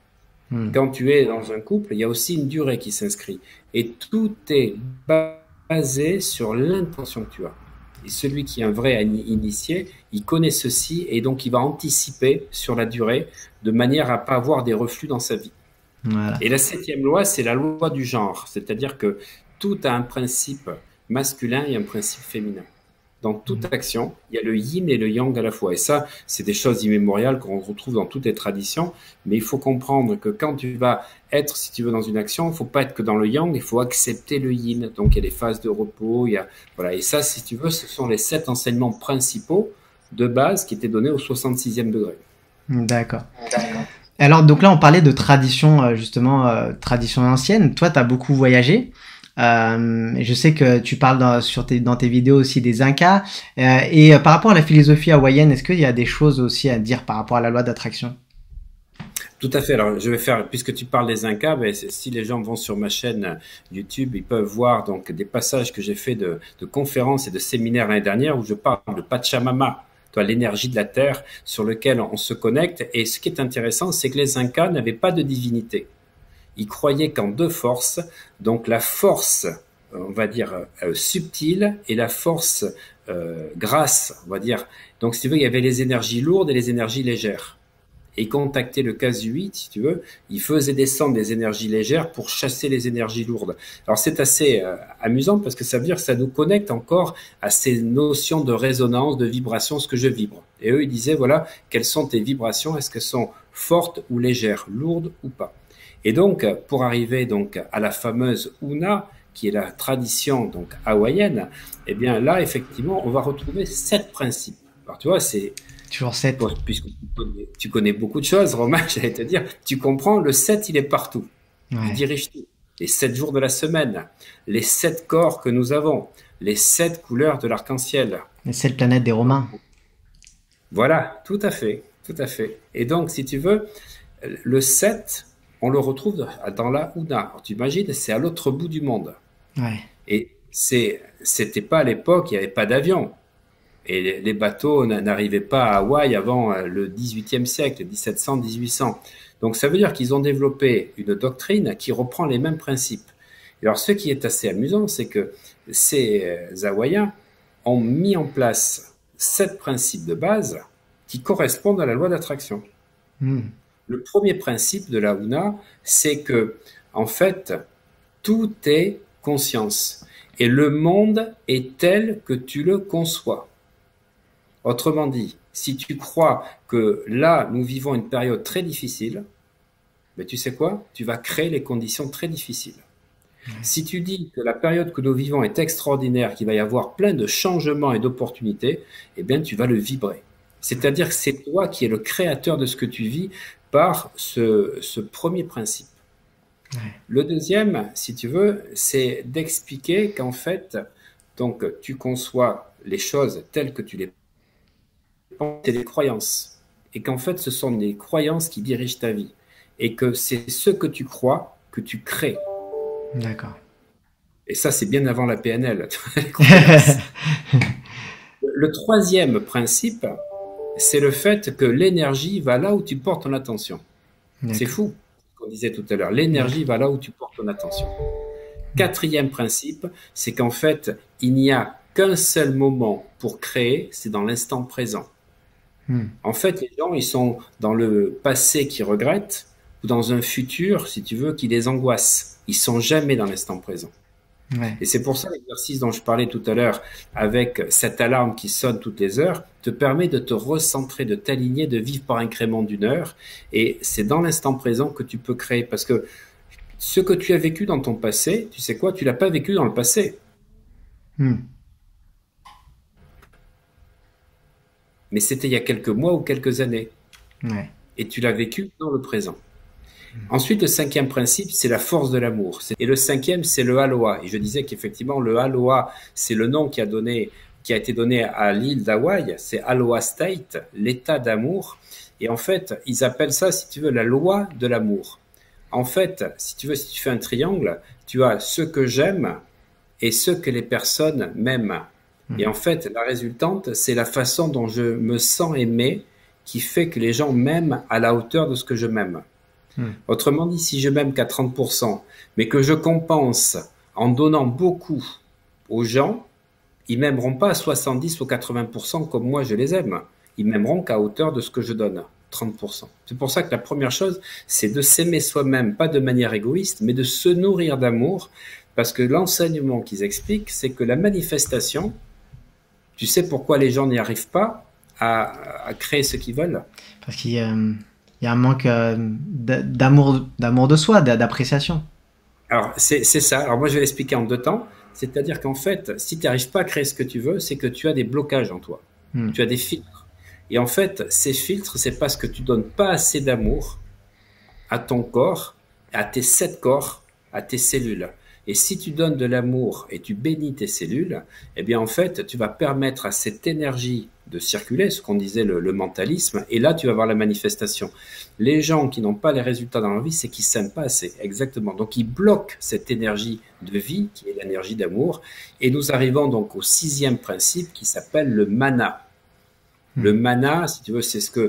Hmm. Quand tu es dans un couple, il y a aussi une durée qui s'inscrit. Et tout est basé sur l'intention que tu as. Et celui qui est un vrai initié, il connaît ceci et donc il va anticiper sur la durée de manière à pas avoir des reflux dans sa vie. Voilà. Et la septième loi, c'est la loi du genre. C'est-à-dire que tout a un principe masculin et un principe féminin. Dans toute action, il y a le yin et le yang à la fois. Et ça, c'est des choses immémoriales qu'on retrouve dans toutes les traditions. Mais il faut comprendre que quand tu vas être, si tu veux, dans une action, il ne faut pas être que dans le yang, il faut accepter le yin. Donc, il y a les phases de repos. Il y a, voilà. Et ça, si tu veux, ce sont les sept enseignements principaux de base qui étaient donnés au soixante-sixième degré. D'accord. Alors, donc là, on parlait de tradition, justement, euh, tradition ancienne. Toi, tu as beaucoup voyagé. Euh, je sais que tu parles dans, sur tes, dans tes vidéos aussi des Incas. Euh, et euh, par rapport à la philosophie hawaïenne, est-ce qu'il y a des choses aussi à dire par rapport à la loi d'attraction? Tout à fait. Alors, je vais faire, puisque tu parles des Incas, ben, si les gens vont sur ma chaîne YouTube, ils peuvent voir donc des passages que j'ai fait de, de conférences et de séminaires l'année dernière où je parle de Pachamama, toi, l'énergie de la terre sur lequel on se connecte. Et ce qui est intéressant, c'est que les Incas n'avaient pas de divinité. Ils croyaient qu'en deux forces, donc la force, on va dire, euh, subtile et la force euh, grasse, on va dire. Donc, si tu veux, il y avait les énergies lourdes et les énergies légères. Et ils contactaient le Kazuit, si tu veux, ils faisaient descendre des énergies légères pour chasser les énergies lourdes. Alors, c'est assez euh, amusant parce que ça veut dire que ça nous connecte encore à ces notions de résonance, de vibration, ce que je vibre. Et eux, ils disaient, voilà, quelles sont tes vibrations? Est-ce qu'elles sont fortes ou légères, lourdes ou pas? Et donc, pour arriver donc à la fameuse Huna, qui est la tradition donc hawaïenne, eh bien là, effectivement, on va retrouver sept principes. Alors, tu vois, c'est toujours sept. Puisque tu connais, tu connais beaucoup de choses, Romain, j'allais te dire, tu comprends, le sept, il est partout. Ouais. Il dirige tout. Les sept jours de la semaine, les sept corps que nous avons, les sept couleurs de l'arc-en-ciel. Les sept planètes des Romains. Voilà, tout à fait, tout à fait. Et donc, si tu veux, le sept, on le retrouve dans la Huna. Alors, tu imagines, c'est à l'autre bout du monde. Ouais. Et c'est, c'était pas à l'époque, il n'y avait pas d'avion. Et les bateaux n'arrivaient pas à Hawaï avant le dix-huitième siècle, dix-sept cents, dix-huit cents. Donc, ça veut dire qu'ils ont développé une doctrine qui reprend les mêmes principes. Et alors, ce qui est assez amusant, c'est que ces Hawaïens ont mis en place sept principes de base qui correspondent à la loi d'attraction. Mmh. Le premier principe de la Huna, c'est que, en fait, tout est conscience. Et le monde est tel que tu le conçois. Autrement dit, si tu crois que là, nous vivons une période très difficile, ben tu sais quoi? Tu vas créer les conditions très difficiles. Mmh. Si tu dis que la période que nous vivons est extraordinaire, qu'il va y avoir plein de changements et d'opportunités, eh bien, tu vas le vibrer. C'est-à-dire que c'est toi qui es le créateur de ce que tu vis par ce, ce premier principe. Ouais. Le deuxième, si tu veux, c'est d'expliquer qu'en fait, donc, tu conçois les choses telles que tu les penses, c'est des croyances. Et qu'en fait, ce sont des croyances qui dirigent ta vie. Et que c'est ce que tu crois que tu crées. D'accord. Et ça, c'est bien avant la P N L. Le troisième principe, c'est le fait que l'énergie va là où tu portes ton attention. C'est fou, ce qu'on disait tout à l'heure. L'énergie va là où tu portes ton attention. Quatrième principe, c'est qu'en fait, il n'y a qu'un seul moment pour créer, c'est dans l'instant présent. Hmm. En fait, les gens, ils sont dans le passé qui regrettent ou dans un futur, si tu veux, qui les angoisse. Ils sont jamais dans l'instant présent. Ouais. Et c'est pour ça l'exercice dont je parlais tout à l'heure avec cette alarme qui sonne toutes les heures te permet de te recentrer, de t'aligner, de vivre par incrément d'une heure. Et c'est dans l'instant présent que tu peux créer. Parce que ce que tu as vécu dans ton passé, tu sais quoi, tu l'as pas vécu dans le passé. Hmm. Mais c'était il y a quelques mois ou quelques années. Ouais. Et tu l'as vécu dans le présent. Ensuite, le cinquième principe, c'est la force de l'amour. Et le cinquième, c'est le Aloha. Et je disais qu'effectivement, le Aloha, c'est le nom qui a, donné, qui a été donné à l'île d'Hawaï. C'est Aloha State, l'état d'amour. Et en fait, ils appellent ça, si tu veux, la loi de l'amour. En fait, si tu veux, si tu fais un triangle, tu as ce que j'aime et ce que les personnes m'aiment. Mmh. Et en fait, la résultante, c'est la façon dont je me sens aimé qui fait que les gens m'aiment à la hauteur de ce que je m'aime. Hmm. Autrement dit, si je m'aime qu'à trente pour cent, mais que je compense en donnant beaucoup aux gens, ils m'aimeront pas à soixante-dix ou quatre-vingts pour cent comme moi je les aime. Ils m'aimeront qu'à hauteur de ce que je donne, trente pour cent. C'est pour ça que la première chose, c'est de s'aimer soi-même, pas de manière égoïste, mais de se nourrir d'amour, parce que l'enseignement qu'ils expliquent, c'est que la manifestation, tu sais pourquoi les gens n'y arrivent pas à, à créer ce qu'ils veulent? Parce qu'il y a, il y a un manque euh, d'amour, d'amour de soi, d'appréciation. Alors, c'est ça. Alors, moi, je vais l'expliquer en deux temps. C'est-à-dire qu'en fait, si tu n'arrives pas à créer ce que tu veux, c'est que tu as des blocages en toi. Hmm. Tu as des filtres. Et en fait, ces filtres, c'est parce que tu donnes pas assez d'amour à ton corps, à tes sept corps, à tes cellules. Et si tu donnes de l'amour et tu bénis tes cellules, eh bien, en fait, tu vas permettre à cette énergie de circuler, ce qu'on disait le, le mentalisme, et là, tu vas voir la manifestation. Les gens qui n'ont pas les résultats dans leur vie, c'est qu'ils s'aiment pas assez, exactement. Donc, ils bloquent cette énergie de vie, qui est l'énergie d'amour, et nous arrivons donc au sixième principe qui s'appelle le mana. Le mana, si tu veux, c'est ce que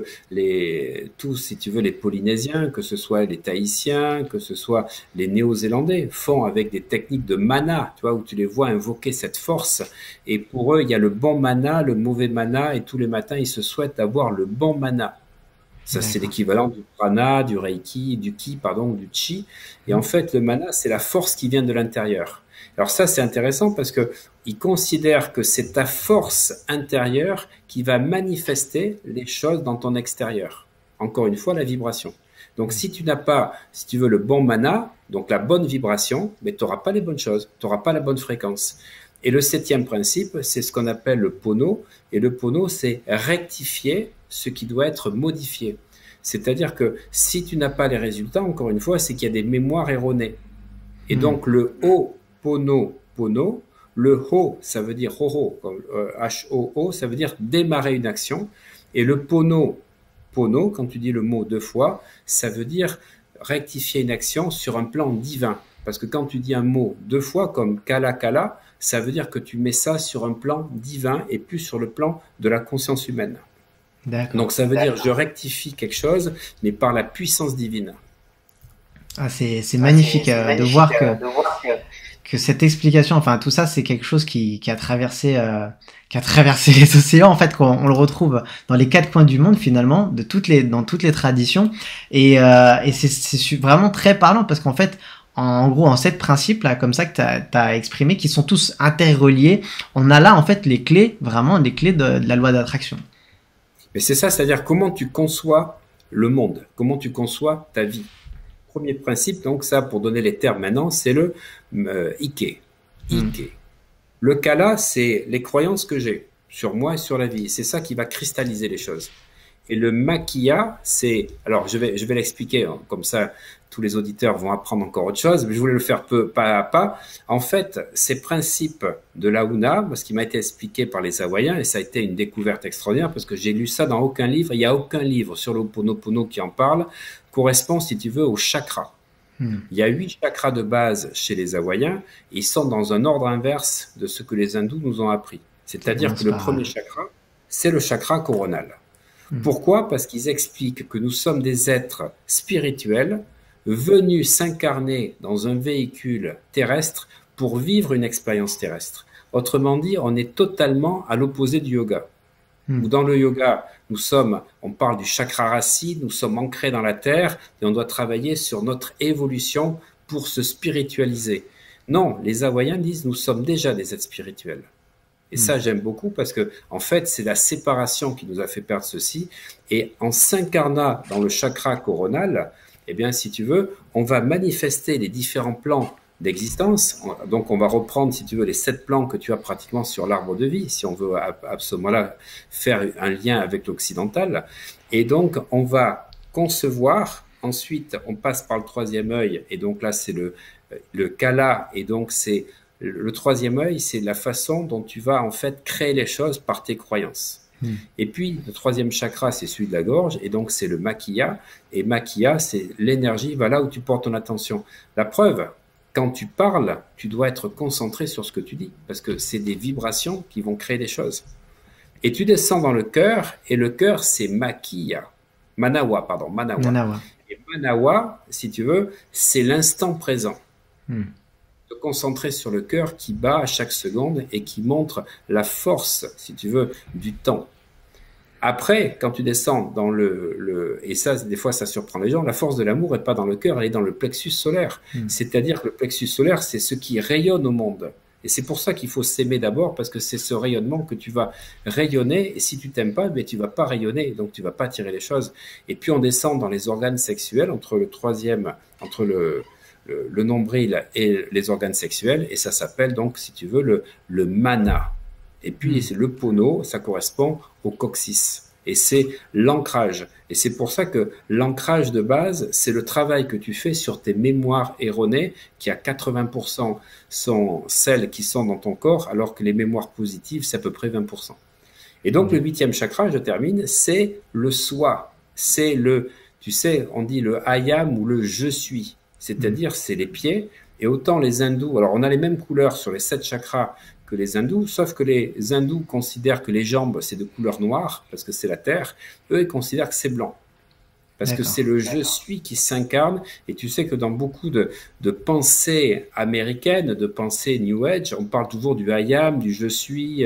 les tous, si tu veux, les Polynésiens, que ce soit les Tahitiens, que ce soit les Néo-Zélandais, font avec des techniques de mana, tu vois, où tu les vois invoquer cette force. Et pour eux, il y a le bon mana, le mauvais mana, et tous les matins, ils se souhaitent avoir le bon mana. Ça, c'est l'équivalent du prana, du reiki, du ki, pardon, du chi. Et en fait, le mana, c'est la force qui vient de l'intérieur. Alors ça, c'est intéressant parce que ils considèrent que c'est ta force intérieure qui va manifester les choses dans ton extérieur. Encore une fois, la vibration. Donc, si tu n'as pas, si tu veux, le bon mana, donc la bonne vibration, mais tu n'auras pas les bonnes choses, tu n'auras pas la bonne fréquence. Et le septième principe, c'est ce qu'on appelle le pono. Et le pono, c'est rectifier ce qui doit être modifié. C'est-à-dire que si tu n'as pas les résultats, encore une fois, c'est qu'il y a des mémoires erronées. Et mmh. donc, le ho, pono, pono, le ho, ça veut dire ho-ho, euh, H O O, ça veut dire démarrer une action. Et le pono, pono, quand tu dis le mot deux fois, ça veut dire rectifier une action sur un plan divin. Parce que quand tu dis un mot deux fois, comme kala kala, ça veut dire que tu mets ça sur un plan divin et plus sur le plan de la conscience humaine. Donc ça veut dire je rectifie quelque chose, mais par la puissance divine. Ah, c'est c'est magnifique, ah, euh, de, voir que, de voir que que cette explication, enfin tout ça, c'est quelque chose qui, qui a traversé, euh, qui a traversé les océans en fait. Qu'on on le retrouve dans les quatre coins du monde finalement, de toutes les, dans toutes les traditions, et, euh, et c'est, c'est vraiment très parlant parce qu'en fait, en gros, en sept principes là, comme ça que tu as exprimé, qui sont tous interreliés, on a là en fait les clés, vraiment les clés de, de la loi d'attraction. Mais c'est ça, c'est-à-dire comment tu conçois le monde, comment tu conçois ta vie. Premier principe, donc ça, pour donner les termes maintenant, c'est le euh, Ike. Ike. Mm. Le Kala, c'est les croyances que j'ai sur moi et sur la vie. C'est ça qui va cristalliser les choses. Et le Makia, c'est... Alors, je vais, je vais l'expliquer, hein, comme ça, tous les auditeurs vont apprendre encore autre chose, mais je voulais le faire peu, pas à pas. En fait, ces principes de la Huna, ce qui m'a été expliqué par les Hawaïens, et ça a été une découverte extraordinaire, parce que j'ai lu ça dans aucun livre, il n'y a aucun livre sur l'Ho'oponopono qui en parle, correspond, si tu veux, aux chakras. Hmm. Il y a huit chakras de base chez les Hawaïens, et ils sont dans un ordre inverse de ce que les hindous nous ont appris. C'est-à-dire que le premier chakra, c'est le chakra coronal. Hmm. Pourquoi? Parce qu'ils expliquent que nous sommes des êtres spirituels venus s'incarner dans un véhicule terrestre pour vivre une expérience terrestre. Autrement dit, on est totalement à l'opposé du yoga. Hmm. Dans le yoga, nous sommes, on parle du chakra racine, nous sommes ancrés dans la terre et on doit travailler sur notre évolution pour se spiritualiser. Non, les Hawaïens disent nous sommes déjà des êtres spirituels. Et mmh. ça, j'aime beaucoup parce que, en fait, c'est la séparation qui nous a fait perdre ceci. Et en s'incarnant dans le chakra coronal, eh bien, si tu veux, on va manifester les différents plans d'existence. Donc, on va reprendre, si tu veux, les sept plans que tu as pratiquement sur l'arbre de vie, si on veut à, à ce moment-là faire un lien avec l'occidental. Et donc, on va concevoir. Ensuite, on passe par le troisième œil. Et donc là, c'est le, le kala. Et donc, c'est le troisième œil, c'est la façon dont tu vas en fait créer les choses par tes croyances. Mmh. Et puis, le troisième chakra, c'est celui de la gorge, et donc c'est le makiya. Et makiya, c'est l'énergie, va là où tu portes ton attention. La preuve, quand tu parles, tu dois être concentré sur ce que tu dis, parce que c'est des vibrations qui vont créer des choses. Et tu descends dans le cœur, et le cœur, c'est makiya. Manawa, pardon, manawa. Manawa. Et Manawa, si tu veux, c'est l'instant présent. Hmm. Se concentrer sur le cœur qui bat à chaque seconde et qui montre la force, si tu veux, du temps. Après, quand tu descends dans le, le et ça, des fois, ça surprend les gens, la force de l'amour n'est pas dans le cœur, elle est dans le plexus solaire. Hmm. C'est-à-dire que le plexus solaire, c'est ce qui rayonne au monde. Et c'est pour ça qu'il faut s'aimer d'abord, parce que c'est ce rayonnement que tu vas rayonner. Et si tu t'aimes pas, ben, tu vas pas rayonner, donc tu vas pas attirer les choses. Et puis on descend dans les organes sexuels, entre le troisième, entre le, le, le nombril et les organes sexuels, et ça s'appelle donc, si tu veux, le, le mana. Et puis mmh. le pono, ça correspond au coccyx. Et c'est l'ancrage. Et c'est pour ça que l'ancrage de base, c'est le travail que tu fais sur tes mémoires erronées, qui à quatre-vingts pour cent sont celles qui sont dans ton corps, alors que les mémoires positives, c'est à peu près vingt pour cent. Et donc, mmh. le huitième chakra, je termine, c'est le soi. C'est le, tu sais, on dit le I am ou le je suis. C'est-à-dire, mmh. c'est les pieds. Et autant les hindous, alors on a les mêmes couleurs sur les sept chakras que les hindous, sauf que les hindous considèrent que les jambes, c'est de couleur noire, parce que c'est la terre. Eux, ils considèrent que c'est blanc, parce que c'est le je suis qui s'incarne. Et tu sais que dans beaucoup de, de pensées américaines, de pensées New Age, on parle toujours du I am, du je suis,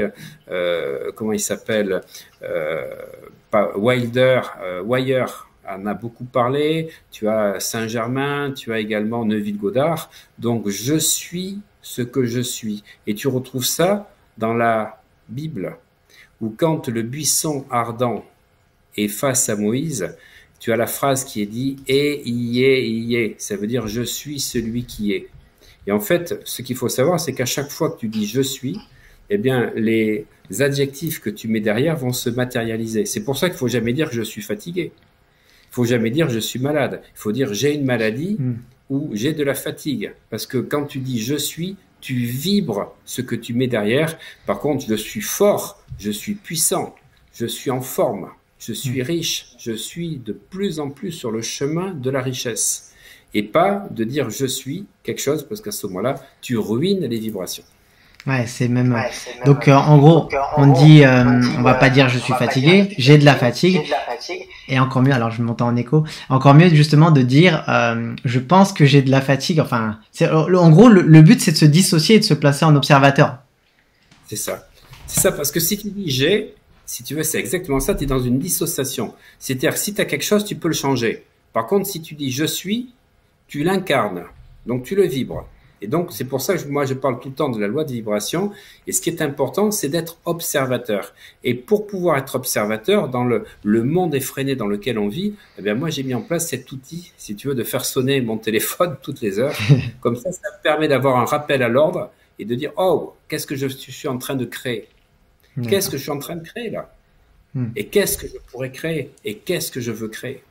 euh, comment il s'appelle, euh, pas Wilder, euh, Wire, en a beaucoup parlé. Tu as Saint-Germain, tu as également Neuville-Goddard. Donc, je suis ce que je suis. Et tu retrouves ça dans la Bible, où quand le buisson ardent est face à Moïse, tu as la phrase qui est dit « et y est, y est ». Ça veut dire « je suis celui qui est ». Et en fait, ce qu'il faut savoir, c'est qu'à chaque fois que tu dis « je suis », eh bien, les adjectifs que tu mets derrière vont se matérialiser. C'est pour ça qu'il ne faut jamais dire « je suis fatigué ». Il ne faut jamais dire « je suis malade ». Il faut dire « j'ai une maladie ». Mm. Ou j'ai de la fatigue. Parce que quand tu dis je suis, tu vibres ce que tu mets derrière. Par contre, je suis fort, je suis puissant, je suis en forme, je suis riche, je suis de plus en plus sur le chemin de la richesse. Et pas de dire je suis quelque chose, parce qu'à ce moment-là, tu ruines les vibrations. Ouais, c'est même. Ouais, c'est même... Donc, euh, en gros, Donc, en on gros, dit, euh, on, dit on va euh, pas dire je suis fatigué, j'ai de la fatigue. De la fatigue. Et encore mieux, alors je monte en écho. Encore mieux, justement, de dire, euh, je pense que j'ai de la fatigue. Enfin, c'est, en gros, le, le but, c'est de se dissocier et de se placer en observateur. C'est ça. C'est ça, parce que si tu dis j'ai, si tu veux, c'est exactement ça. Tu es dans une dissociation. C'est-à-dire, si tu as quelque chose, tu peux le changer. Par contre, si tu dis je suis, tu l'incarnes. Donc, tu le vibres. Et donc, c'est pour ça que moi, je parle tout le temps de la loi de vibration. Et ce qui est important, c'est d'être observateur. Et pour pouvoir être observateur dans le, le monde effréné dans lequel on vit, eh bien, moi, j'ai mis en place cet outil, si tu veux, de faire sonner mon téléphone toutes les heures. Comme ça, ça me permet d'avoir un rappel à l'ordre et de dire, oh, qu'est-ce que je suis en train de créer? Qu'est-ce que je suis en train de créer là? hmm. Et qu'est-ce que je pourrais créer? Et qu'est-ce que je veux créer?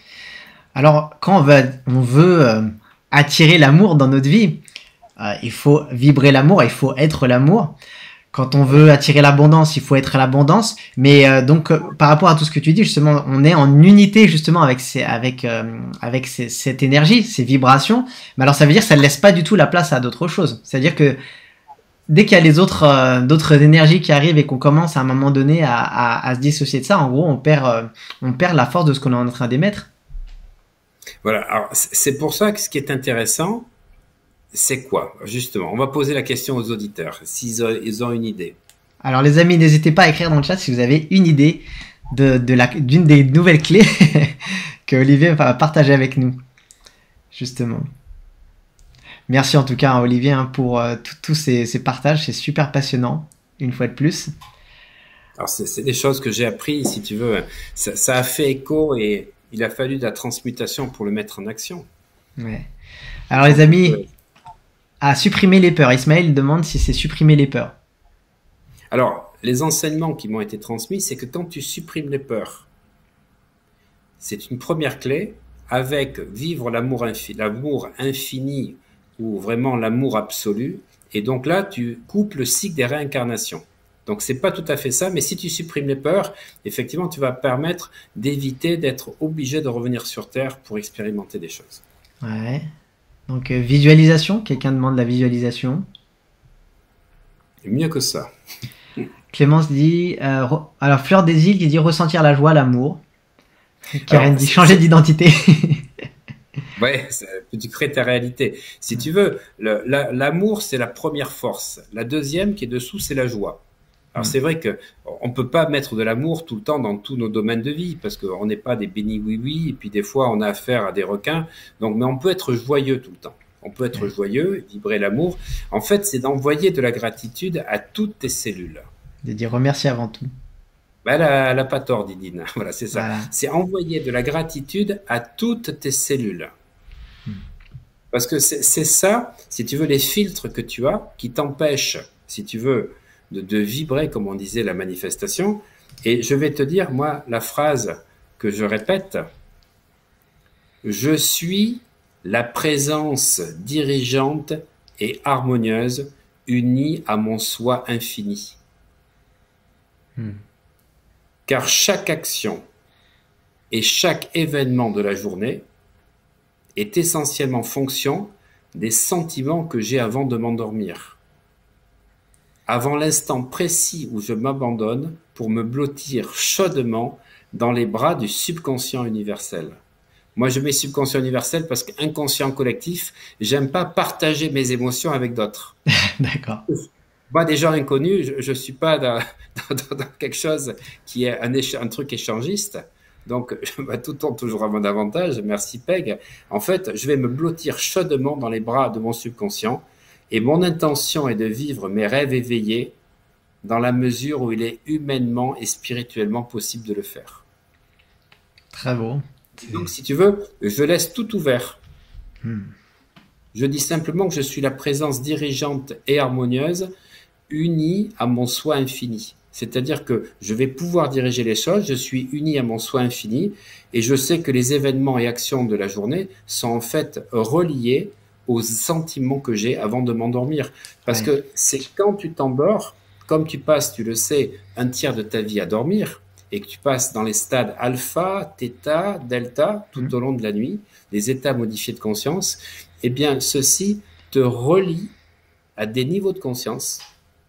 Alors, quand on veut, on veut euh, attirer l'amour dans notre vie, Euh, il faut vibrer l'amour, il faut être l'amour. Quand on veut attirer l'abondance, il faut être l'abondance. Mais euh, donc, euh, par rapport à tout ce que tu dis, justement, on est en unité justement avec ces, avec, euh, avec ces, cette énergie, ces vibrations. Mais alors, ça veut dire que ça ne laisse pas du tout la place à d'autres choses. C'est-à-dire que dès qu'il y a les autres, euh, d'autres énergies qui arrivent et qu'on commence à un moment donné à, à, à se dissocier de ça, en gros, on perd, euh, on perd la force de ce qu'on est en train d'émettre. Voilà. Alors, c'est pour ça que ce qui est intéressant, c'est quoi, justement? On va poser la question aux auditeurs, s'ils ont, ils ont une idée. Alors, les amis, n'hésitez pas à écrire dans le chat si vous avez une idée de, de la, d'une des nouvelles clés que Olivier va partager avec nous, justement. Merci en tout cas, Olivier, hein, pour euh, tous ces, ces partages. C'est super passionnant, une fois de plus. Alors, c'est, c'est des choses que j'ai appris, si tu veux. Ça, ça a fait écho et il a fallu de la transmutation pour le mettre en action. Ouais. Alors, les amis... Euh, à supprimer les peurs. Ismaël demande si c'est supprimer les peurs. Alors, les enseignements qui m'ont été transmis, c'est que quand tu supprimes les peurs, c'est une première clé avec vivre l'amour infini, l'amour infini ou vraiment l'amour absolu. Et donc là, tu coupes le cycle des réincarnations. Donc, c'est pas tout à fait ça, mais si tu supprimes les peurs, effectivement, tu vas permettre d'éviter d'être obligé de revenir sur Terre pour expérimenter des choses. Ouais. Donc, euh, visualisation, quelqu'un demande la visualisation. Et mieux que ça. Clémence dit, euh, re... alors Fleur des Îles qui dit ressentir la joie, l'amour. Karen dit changer d'identité. Ouais, tu crées ta réalité. Si tu veux, l'amour, c'est la première force. La deuxième qui est dessous, c'est la joie. Alors c'est vrai que on peut pas mettre de l'amour tout le temps dans tous nos domaines de vie parce qu'on n'est pas des bénis oui-oui et puis des fois on a affaire à des requins. Donc, mais on peut être joyeux tout le temps. On peut être joyeux, vibrer l'amour. En fait, c'est d'envoyer de la gratitude à toutes tes cellules. De dire remercie avant tout. Ben, elle a, elle a pas tort, Didine. Voilà, c'est ça. Voilà. C'est envoyer de la gratitude à toutes tes cellules. Hmm. Parce que c'est ça, si tu veux, les filtres que tu as qui t'empêchent, si tu veux, de, de vibrer, comme on disait, la manifestation. Et je vais te dire, moi, la phrase que je répète, je suis la présence dirigeante et harmonieuse unie à mon soi infini. Hmm. Car chaque action et chaque événement de la journée est essentiellement fonction des sentiments que j'ai avant de m'endormir. Avant l'instant précis où je m'abandonne pour me blottir chaudement dans les bras du subconscient universel. Moi, je mets subconscient universel parce qu'inconscient collectif, j'aime pas partager mes émotions avec d'autres. D'accord. Moi, des gens inconnus, je ne suis pas dans, dans, dans quelque chose qui est un, un truc échangiste. Donc, bah, tout tourne toujours à mon avantage. Merci, Peg. En fait, je vais me blottir chaudement dans les bras de mon subconscient. Et mon intention est de vivre mes rêves éveillés dans la mesure où il est humainement et spirituellement possible de le faire. Très beau. Donc, si tu veux, je laisse tout ouvert. Hmm. Je dis simplement que je suis la présence dirigeante et harmonieuse unie à mon soi infini. C'est-à-dire que je vais pouvoir diriger les choses, je suis uni à mon soi infini et je sais que les événements et actions de la journée sont en fait reliés aux sentiments que j'ai avant de m'endormir. Parce ouais. que c'est quand tu t'endors, comme tu passes, tu le sais, un tiers de ta vie à dormir et que tu passes dans les stades alpha, theta, delta tout mmh. au long de la nuit, les états modifiés de conscience, eh bien, ceci te relie à des niveaux de conscience.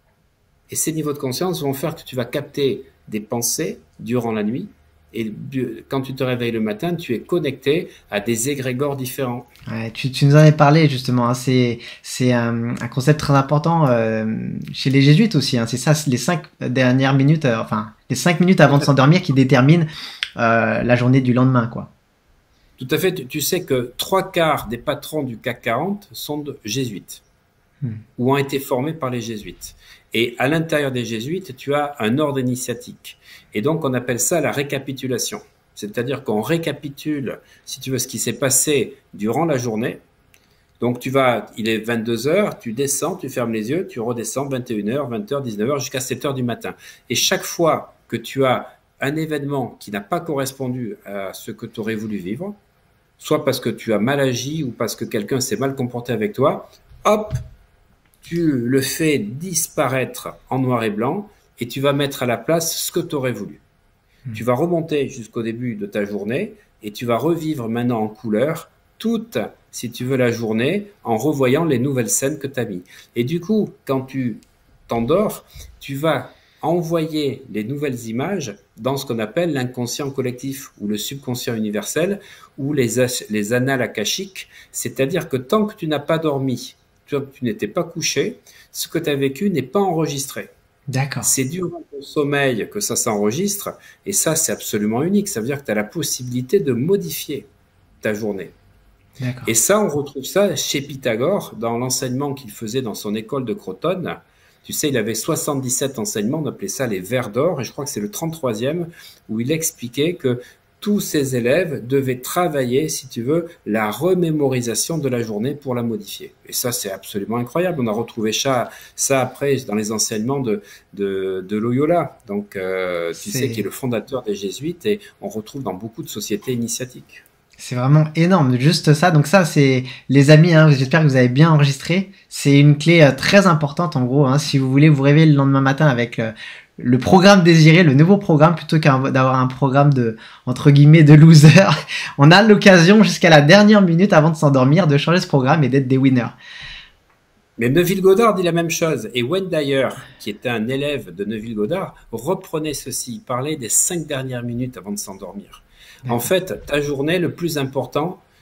Et ces niveaux de conscience vont faire que tu vas capter des pensées durant la nuit. Et quand tu te réveilles le matin, tu es connecté à des égrégores différents. Ouais, tu, tu nous en avais parlé justement. Hein. C'est c'est un, un concept très important euh, chez les jésuites aussi. Hein. C'est ça, les cinq dernières minutes, euh, enfin les cinq minutes avant de s'endormir qui déterminent euh, la journée du lendemain, quoi. Tout à fait. Tu, tu sais que trois quarts des patrons du C A C quarante sont de jésuites hmm. ou ont été formés par les jésuites. Et à l'intérieur des jésuites, tu as un ordre initiatique. Et donc, on appelle ça la récapitulation. C'est-à-dire qu'on récapitule, si tu veux, ce qui s'est passé durant la journée. Donc, tu vas, il est vingt-deux heures, tu descends, tu fermes les yeux, tu redescends vingt et une heures, vingt heures, dix-neuf heures, jusqu'à sept heures du matin. Et chaque fois que tu as un événement qui n'a pas correspondu à ce que tu aurais voulu vivre, soit parce que tu as mal agi ou parce que quelqu'un s'est mal comporté avec toi, hop, tu le fais disparaître en noir et blanc et tu vas mettre à la place ce que tu aurais voulu. Mmh. Tu vas remonter jusqu'au début de ta journée et tu vas revivre maintenant en couleur toute, si tu veux, la journée en revoyant les nouvelles scènes que tu as mis. Et du coup, quand tu t'endors, tu vas envoyer les nouvelles images dans ce qu'on appelle l'inconscient collectif ou le subconscient universel ou les, les annales akashiques. C'est-à-dire que tant que tu n'as pas dormi, tu n'étais pas couché, ce que tu as vécu n'est pas enregistré. D'accord. C'est durant ton sommeil que ça s'enregistre, et ça, c'est absolument unique. Ça veut dire que tu as la possibilité de modifier ta journée. D'accord. Et ça, on retrouve ça chez Pythagore, dans l'enseignement qu'il faisait dans son école de Crotone. Tu sais, il avait soixante-dix-sept enseignements, on appelait ça les vers d'or, et je crois que c'est le trente-troisième, où il expliquait que tous ses élèves devaient travailler, si tu veux, la remémorisation de la journée pour la modifier. Et ça, c'est absolument incroyable. On a retrouvé ça, ça après dans les enseignements de, de, de Loyola, donc euh, tu sais, qui est le fondateur des Jésuites, et on retrouve dans beaucoup de sociétés initiatiques. C'est vraiment énorme, juste ça. Donc ça, c'est les amis, hein, j'espère que vous avez bien enregistré. C'est une clé euh, très importante en gros. Hein, si vous voulez vous réveiller le lendemain matin avec euh, le programme désiré, le nouveau programme, plutôt qu'un d'avoir un programme de, entre guillemets, de loser, on a l'occasion jusqu'à la dernière minute avant de s'endormir de changer ce programme et d'être des winners. Mais Neville Goddard dit la même chose. Et Wayne Dyer, qui était un élève de Neville Goddard, reprenait ceci. Il parlait des cinq dernières minutes avant de s'endormir. En fait, ta journée, le plus important,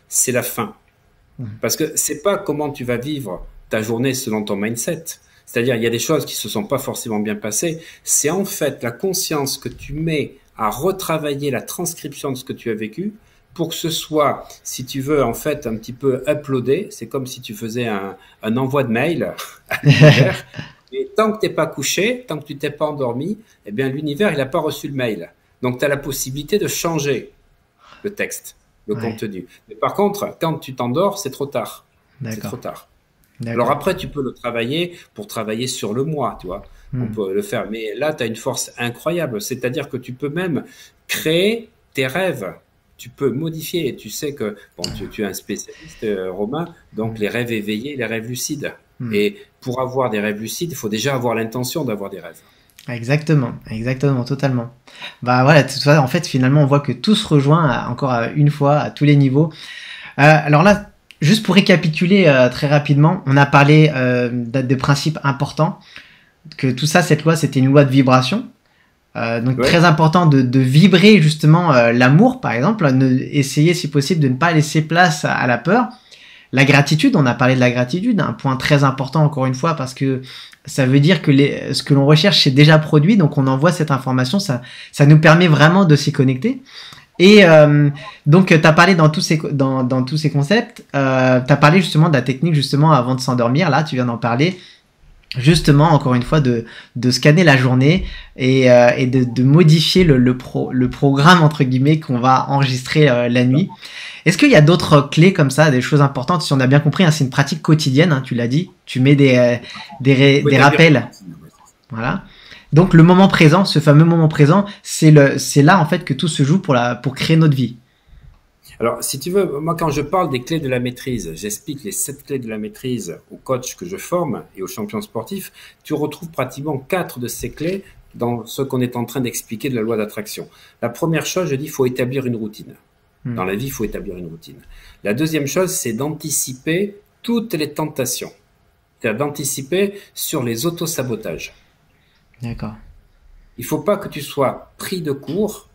c'est la fin. Parce que c'est pas comment tu vas vivre ta journée selon ton mindset. C'est-à-dire, il y a des choses qui se sont pas forcément bien passées. C'est en fait la conscience que tu mets à retravailler la transcription de ce que tu as vécu pour que ce soit, si tu veux, en fait, un petit peu uploadé. C'est comme si tu faisais un, un envoi de mail à l'univers. Et tant que t'es pas couché, tant que tu t'es pas endormi, eh bien, l'univers, il a pas reçu le mail. Donc, tu as la possibilité de changer le texte, le ouais. contenu. Mais par contre, quand tu t'endors, c'est trop tard. C'est trop tard. Alors après, tu peux le travailler pour travailler sur le mois, tu vois. Hmm. On peut le faire. Mais là, tu as une force incroyable. C'est-à-dire que tu peux même créer tes rêves. Tu peux modifier. Tu sais que, bon, tu, tu es un spécialiste, euh, Romain, donc hmm. les rêves éveillés, les rêves lucides. Hmm. Et pour avoir des rêves lucides, il faut déjà avoir l'intention d'avoir des rêves. Exactement, exactement, totalement. Bah voilà, tout ça, en fait, finalement, on voit que tout se rejoint à, encore à une fois, à tous les niveaux. Euh, alors là, juste pour récapituler euh, très rapidement, on a parlé euh, de, de principes importants, que tout ça, cette loi, c'était une loi de vibration. Euh, donc ouais. Très important de, de vibrer justement euh, l'amour, par exemple, ne, essayer si possible de ne pas laisser place à, à la peur. La gratitude, on a parlé de la gratitude, un point très important encore une fois, parce que ça veut dire que les, ce que l'on recherche c'est déjà produit, donc on envoie cette information, ça, ça nous permet vraiment de s'y connecter. Et euh, donc tu as parlé dans tous ces, dans, dans tous ces concepts, euh, tu as parlé justement de la technique justement avant de s'endormir, là tu viens d'en parler, justement encore une fois de, de scanner la journée et, euh, et de, de modifier le, le, pro, le programme entre guillemets qu'on va enregistrer euh, la nuit. Est-ce qu'il y a d'autres clés comme ça, des choses importantes? Si on a bien compris, hein, c'est une pratique quotidienne, hein, tu l'as dit, tu mets des, euh, des, ré, oui, des rappels. Voilà. Donc le moment présent, ce fameux moment présent, c'est le, c'est là en fait que tout se joue pour, la, pour créer notre vie. Alors, si tu veux, moi quand je parle des clés de la maîtrise, j'explique les sept clés de la maîtrise aux coachs que je forme et aux champions sportifs, tu retrouves pratiquement quatre de ces clés dans ce qu'on est en train d'expliquer de la loi d'attraction. La première chose, je dis, il faut établir une routine. Dans la vie, il faut établir une routine. La deuxième chose, c'est d'anticiper toutes les tentations. C'est-à-dire d'anticiper sur les autosabotages. D'accord. Il ne faut pas que tu sois pris de court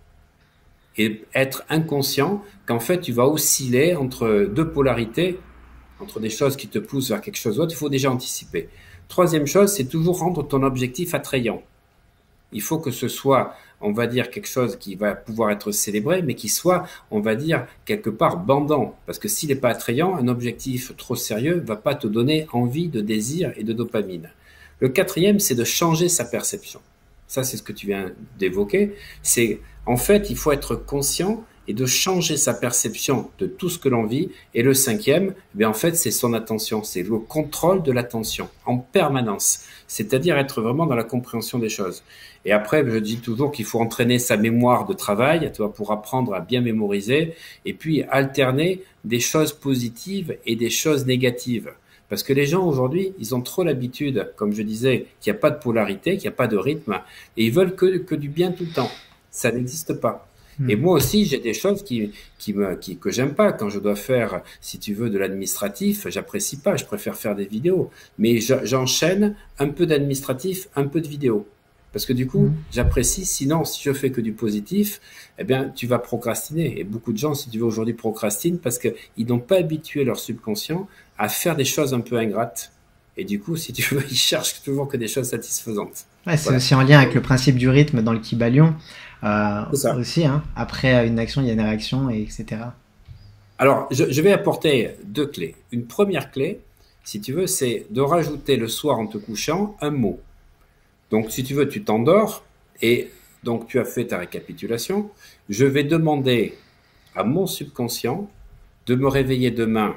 et être inconscient qu'en fait, tu vas osciller entre deux polarités, entre des choses qui te poussent vers quelque chose d'autre. Il faut déjà anticiper. Troisième chose, c'est toujours rendre ton objectif attrayant. Il faut que ce soit, on va dire, quelque chose qui va pouvoir être célébré, mais qui soit, on va dire, quelque part bandant. Parce que s'il n'est pas attrayant, un objectif trop sérieux ne va pas te donner envie de désir et de dopamine. Le quatrième, c'est de changer sa perception. Ça, c'est ce que tu viens d'évoquer. C'est, en fait, il faut être conscient et de changer sa perception de tout ce que l'on vit. Et le cinquième, eh bien, en fait, c'est son attention. C'est le contrôle de l'attention en permanence. C'est-à-dire être vraiment dans la compréhension des choses. Et après, je dis toujours qu'il faut entraîner sa mémoire de travail, tu vois, pour apprendre à bien mémoriser, et puis alterner des choses positives et des choses négatives. Parce que les gens aujourd'hui, ils ont trop l'habitude, comme je disais, qu'il n'y a pas de polarité, qu'il n'y a pas de rythme, et ils veulent que, que du bien tout le temps. Ça n'existe pas. Mmh. Et moi aussi, j'ai des choses qui, qui me, qui, que j'aime pas. Quand je dois faire, si tu veux, de l'administratif, j'apprécie pas, je préfère faire des vidéos. Mais j'enchaîne un peu d'administratif, un peu de vidéo. Parce que du coup, mmh. j'apprécie. Sinon, si je fais que du positif, eh bien, tu vas procrastiner. Et beaucoup de gens, si tu veux, aujourd'hui procrastinent parce qu'ils n'ont pas habitué leur subconscient à faire des choses un peu ingrates. Et du coup, si tu veux, ils cherchent toujours que des choses satisfaisantes. Ouais, c'est voilà. Aussi en lien avec le principe du rythme dans le Kybalion. Euh, aussi, hein. Après une action, il y a une réaction, et etc. Alors, je, je vais apporter deux clés. Une première clé, si tu veux, c'est de rajouter le soir en te couchant un mot. Donc, si tu veux, tu t'endors et donc tu as fait ta récapitulation. Je vais demander à mon subconscient de me réveiller demain,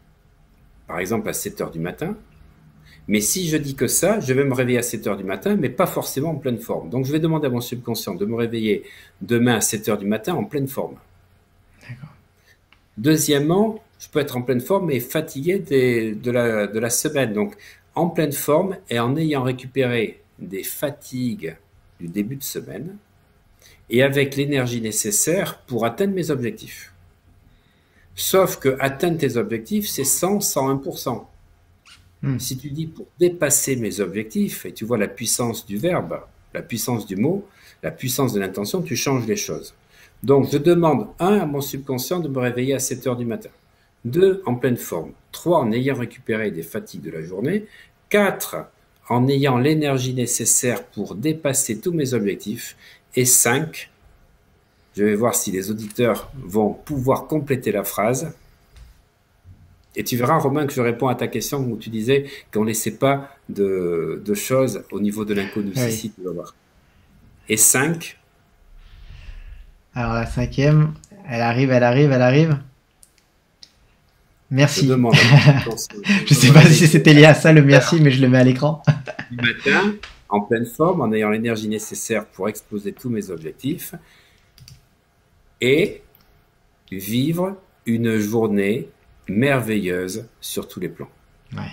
par exemple à sept heures du matin. Mais si je dis que ça, je vais me réveiller à sept heures du matin, mais pas forcément en pleine forme. Donc, je vais demander à mon subconscient de me réveiller demain à sept heures du matin en pleine forme. D'accord. Deuxièmement, je peux être en pleine forme et fatigué des, de, la, de la semaine. Donc, en pleine forme et en ayant récupéré des fatigues du début de semaine et avec l'énergie nécessaire pour atteindre mes objectifs. Sauf que atteindre tes objectifs, c'est cent, cent un pour cent. Hmm. Si tu dis pour dépasser mes objectifs, et tu vois la puissance du verbe, la puissance du mot, la puissance de l'intention, tu changes les choses. Donc, je demande, un, à mon subconscient de me réveiller à sept heures du matin. deux, en pleine forme. trois, en ayant récupéré des fatigues de la journée. quatre, en ayant l'énergie nécessaire pour dépasser tous mes objectifs. Et cinq, je vais voir si les auditeurs vont pouvoir compléter la phrase. Et tu verras, Romain, que je réponds à ta question où tu disais qu'on ne laissait pas de, de choses au niveau de l'inconnu. Oui. Si, si, tu vas voir. Et cinq. Alors la cinquième, elle arrive, elle arrive, elle arrive. Merci. Je demande. Je sais pas si c'était lié à ça le merci, mais je le mets à l'écran. Du matin, en pleine forme, en ayant l'énergie nécessaire pour exploser tous mes objectifs et vivre une journée merveilleuse sur tous les plans. Ouais.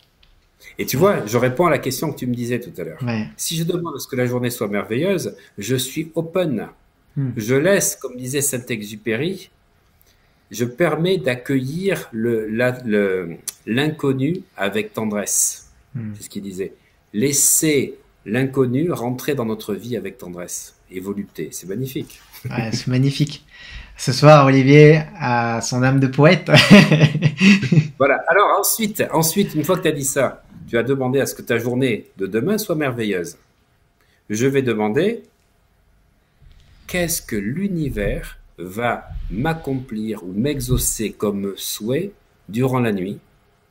Et tu vois, je réponds à la question que tu me disais tout à l'heure. Ouais. Si je demande à ce que la journée soit merveilleuse, je suis open. Hmm. Je laisse, comme disait Saint-Exupéry, je permets d'accueillir le, la, le, l'inconnu avec tendresse. Hmm. C'est ce qu'il disait. Laisser l'inconnu rentrer dans notre vie avec tendresse et volupté. C'est magnifique. Ouais, c'est magnifique. Ce soir, Olivier a son âme de poète. Voilà. Alors ensuite, ensuite, une fois que tu as dit ça, tu as demandé à ce que ta journée de demain soit merveilleuse. Je vais demander qu'est-ce que l'univers va m'accomplir ou m'exaucer comme souhait durant la nuit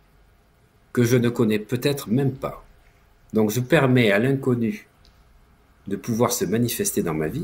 que je ne connais peut-être même pas. Donc je permets à l'inconnu de pouvoir se manifester dans ma vie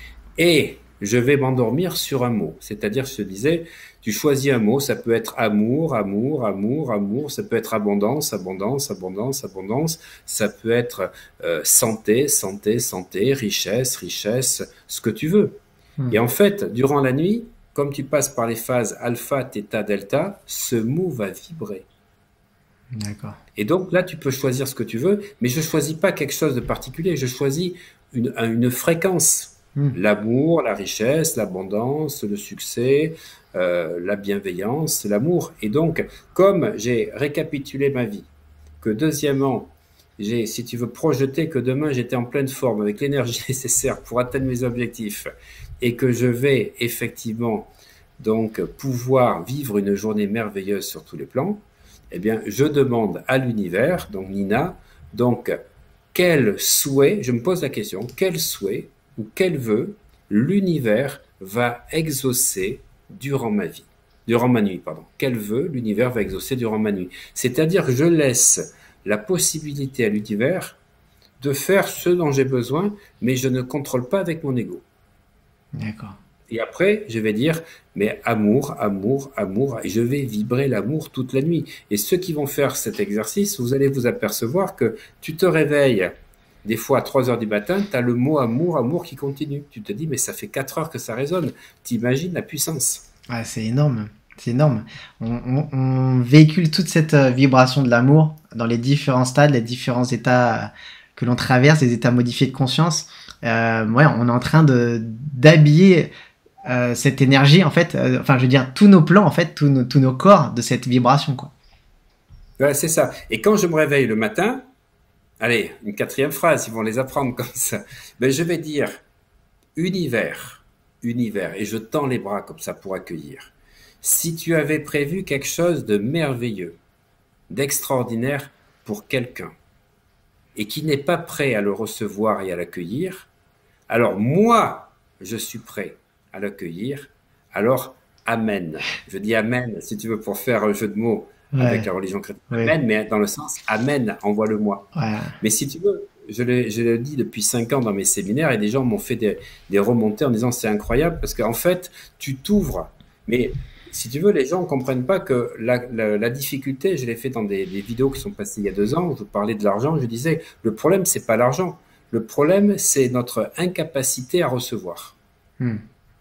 et je vais m'endormir sur un mot. C'est-à-dire, je te disais, tu choisis un mot, ça peut être amour, amour, amour, amour, ça peut être abondance, abondance, abondance, abondance, ça peut être euh, santé, santé, santé, richesse, richesse, ce que tu veux. Mmh. Et en fait, durant la nuit, comme tu passes par les phases alpha, theta, delta, ce mot va vibrer. D'accord. Et donc là, tu peux choisir ce que tu veux, mais je ne choisis pas quelque chose de particulier, je choisis une, une fréquence. Mmh. L'amour, la richesse, l'abondance, le succès, euh, la bienveillance, l'amour. Et donc, comme j'ai récapitulé ma vie, que deuxièmement, j'ai, si tu veux, projeté que demain j'étais en pleine forme avec l'énergie nécessaire pour atteindre mes objectifs et que je vais effectivement donc pouvoir vivre une journée merveilleuse sur tous les plans, eh bien, je demande à l'univers, donc Nina, donc quel souhait, je me pose la question, quel souhait ou quel vœu l'univers va exaucer durant ma vie, durant ma nuit, pardon. Quel vœu l'univers va exaucer durant ma nuit. C'est-à-dire que je laisse la possibilité à l'univers de faire ce dont j'ai besoin, mais je ne contrôle pas avec mon ego. D'accord. Et après, je vais dire, mais amour, amour, amour, et je vais vibrer l'amour toute la nuit. Et ceux qui vont faire cet exercice, vous allez vous apercevoir que tu te réveilles des fois à trois heures du matin, tu as le mot amour, amour qui continue. Tu te dis, mais ça fait quatre heures que ça résonne. T'imagines la puissance. Ouais, c'est énorme. C'est énorme. On, on, on véhicule toute cette vibration de l'amour dans les différents stades, les différents états que l'on traverse, les états modifiés de conscience. Euh, ouais, on est en train de d'habiller euh, cette énergie, en fait. Euh, enfin, je veux dire, tous nos plans, en fait, tous nos, tous nos corps de cette vibration, quoi. Ouais, c'est ça. Et quand je me réveille le matin, allez, une quatrième phrase, ils vont les apprendre comme ça. Ben, je vais dire univers, univers, et je tends les bras comme ça pour accueillir. Si tu avais prévu quelque chose de merveilleux, d'extraordinaire pour quelqu'un, et qui n'est pas prêt à le recevoir et à l'accueillir, alors moi, je suis prêt à l'accueillir, alors amen. Je dis amen, si tu veux, pour faire un jeu de mots. Ouais. Avec la religion chrétienne, ouais. Amen, mais dans le sens amen, envoie-le-moi. Ouais. Mais si tu veux, je le, je le dis depuis cinq ans dans mes séminaires et des gens m'ont fait des, des remontées en disant c'est incroyable parce qu'en fait, tu t'ouvres. Mais si tu veux, les gens ne comprennent pas que la, la, la difficulté, je l'ai fait dans des, des vidéos qui sont passées il y a deux ans où je parlais de l'argent, je disais le problème, c'est pas l'argent. Le problème, c'est notre incapacité à recevoir. Hmm.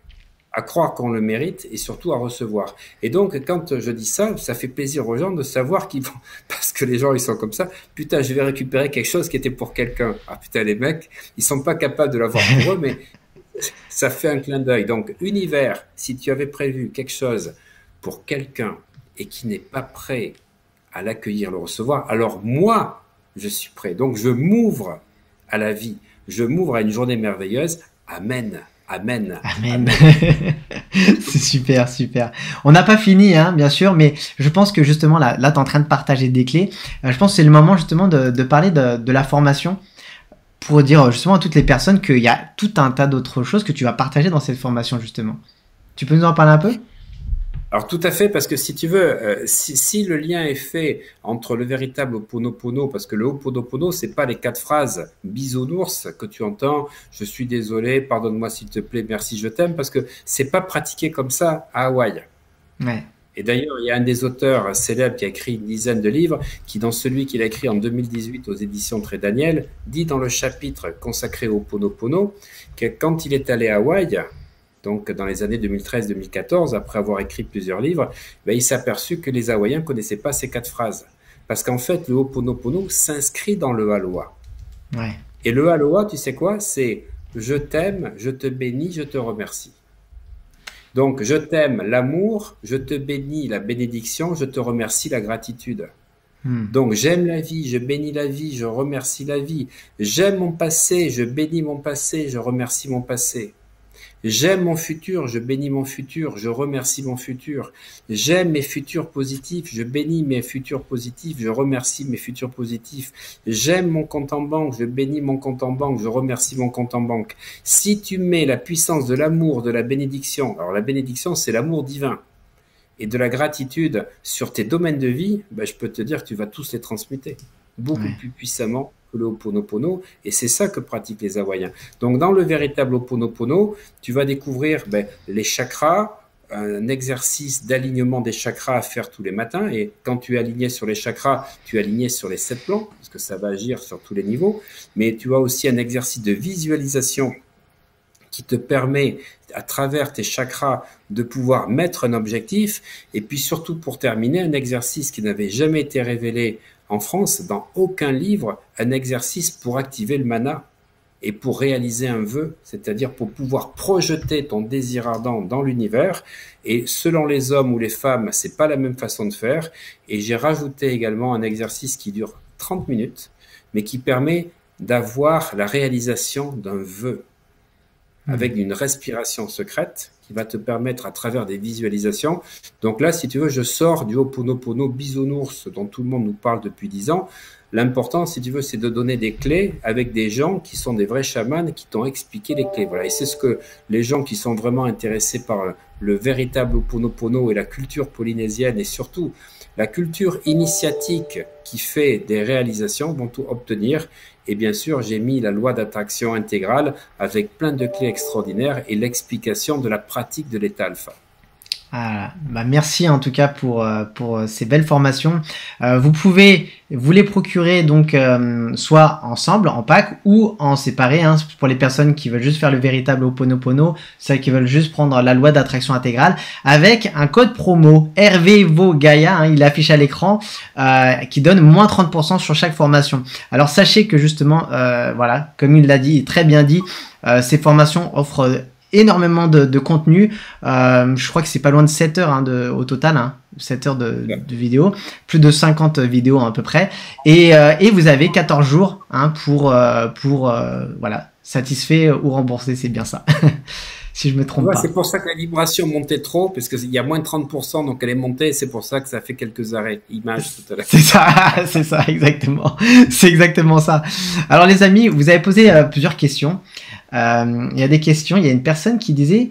À croire qu'on le mérite et surtout à recevoir. Et donc, quand je dis ça, ça fait plaisir aux gens de savoir qu'ils vont, parce que les gens, ils sont comme ça, putain, je vais récupérer quelque chose qui était pour quelqu'un. Ah putain, les mecs, ils sont pas capables de l'avoir pour eux, mais ça fait un clin d'œil. Donc, univers, si tu avais prévu quelque chose pour quelqu'un et qui n'est pas prêt à l'accueillir, le recevoir, alors moi, je suis prêt. Donc, je m'ouvre à la vie. Je m'ouvre à une journée merveilleuse. Amen. Amen. Amen. C'est super, super. On n'a pas fini, hein, bien sûr, mais je pense que justement, là, là tu es en train de partager des clés. Euh, je pense que c'est le moment justement de, de parler de, de la formation pour dire justement à toutes les personnes qu'il y a tout un tas d'autres choses que tu vas partager dans cette formation, justement. Tu peux nous en parler un peu? Alors tout à fait, parce que si tu veux, euh, si, si le lien est fait entre le véritable Ho'oponopono, parce que le Ho'oponopono, c'est pas les quatre phrases bisounours que tu entends, je suis désolé, pardonne-moi s'il te plaît, merci, je t'aime, parce que c'est pas pratiqué comme ça à Hawaï. Ouais. Et d'ailleurs, il y a un des auteurs célèbres qui a écrit une dizaine de livres, qui dans celui qu'il a écrit en deux mille dix-huit aux éditions Très Daniel, dit dans le chapitre consacré au Ho'oponopono que quand il est allé à Hawaï, donc dans les années deux mille treize deux mille quatorze, après avoir écrit plusieurs livres, ben, il s'est aperçu que les Hawaïens ne connaissaient pas ces quatre phrases. Parce qu'en fait, le Ho'oponopono s'inscrit dans le Aloha. Ouais. Et le Aloha, tu sais quoi? C'est « je t'aime, je te bénis, je te remercie ». Donc, je t'aime l'amour, je te bénis la bénédiction, je te remercie la gratitude. Hmm. Donc, j'aime la vie, je bénis la vie, je remercie la vie. J'aime mon passé, je bénis mon passé, je remercie mon passé. J'aime mon futur, je bénis mon futur, je remercie mon futur. J'aime mes futurs positifs, je bénis mes futurs positifs, je remercie mes futurs positifs. J'aime mon compte en banque, je bénis mon compte en banque, je remercie mon compte en banque. Si tu mets la puissance de l'amour, de la bénédiction, alors la bénédiction c'est l'amour divin, et de la gratitude sur tes domaines de vie, ben, je peux te dire que tu vas tous les transmuter beaucoup ouais. plus puissamment que le Ho'oponopono, et c'est ça que pratiquent les Hawaïens. Donc dans le véritable Ho'oponopono, tu vas découvrir ben, les chakras, un exercice d'alignement des chakras à faire tous les matins, et quand tu es aligné sur les chakras, tu es aligné sur les sept plans, parce que ça va agir sur tous les niveaux, mais tu as aussi un exercice de visualisation qui te permet, à travers tes chakras, de pouvoir mettre un objectif, et puis surtout pour terminer, un exercice qui n'avait jamais été révélé en France, dans aucun livre, un exercice pour activer le mana et pour réaliser un vœu, c'est-à-dire pour pouvoir projeter ton désir ardent dans l'univers. Et selon les hommes ou les femmes, c'est pas la même façon de faire. Et j'ai rajouté également un exercice qui dure trente minutes, mais qui permet d'avoir la réalisation d'un vœu avec une respiration secrète qui va te permettre à travers des visualisations. Donc là, si tu veux, je sors du Ho'oponopono bisounours dont tout le monde nous parle depuis dix ans. L'important, si tu veux, c'est de donner des clés avec des gens qui sont des vrais chamans qui t'ont expliqué les clés. Voilà. Et c'est ce que les gens qui sont vraiment intéressés par le véritable Ho'oponopono et la culture polynésienne et surtout la culture initiatique qui fait des réalisations vont tout obtenir. Et bien sûr, j'ai mis la loi d'attraction intégrale avec plein de clés extraordinaires et l'explication de la pratique de l'état alpha. Ah, bah merci en tout cas pour euh, pour ces belles formations. Euh, vous pouvez vous les procurer donc euh, soit ensemble en pack ou en séparé hein, pour les personnes qui veulent juste faire le véritable Ho'oponopono, celles qui veulent juste prendre la loi d'attraction intégrale avec un code promo RVVOGAIA, hein, il affiche à l'écran euh, qui donne moins trente pour cent sur chaque formation. Alors sachez que justement euh, voilà, comme il l'a dit, très bien dit, euh, ces formations offrent énormément de, de contenu, euh, je crois que c'est pas loin de sept heures hein, de, au total, hein, sept heures de, yeah. de vidéos, plus de cinquante vidéos à peu près, et, euh, et vous avez quatorze jours hein, pour, euh, pour euh, voilà, satisfait ou remboursé, c'est bien ça, si je me trompe ouais, pas. C'est pour ça que la vibration montait trop, parce qu'il y a moins de trente pour cent, donc elle est montée, et c'est pour ça que ça fait quelques arrêts, images tout à l'heure. C'est ça, c'est ça, exactement, c'est exactement ça. Alors les amis, vous avez posé euh, plusieurs questions. Euh, il y a des questions, il y a une personne qui disait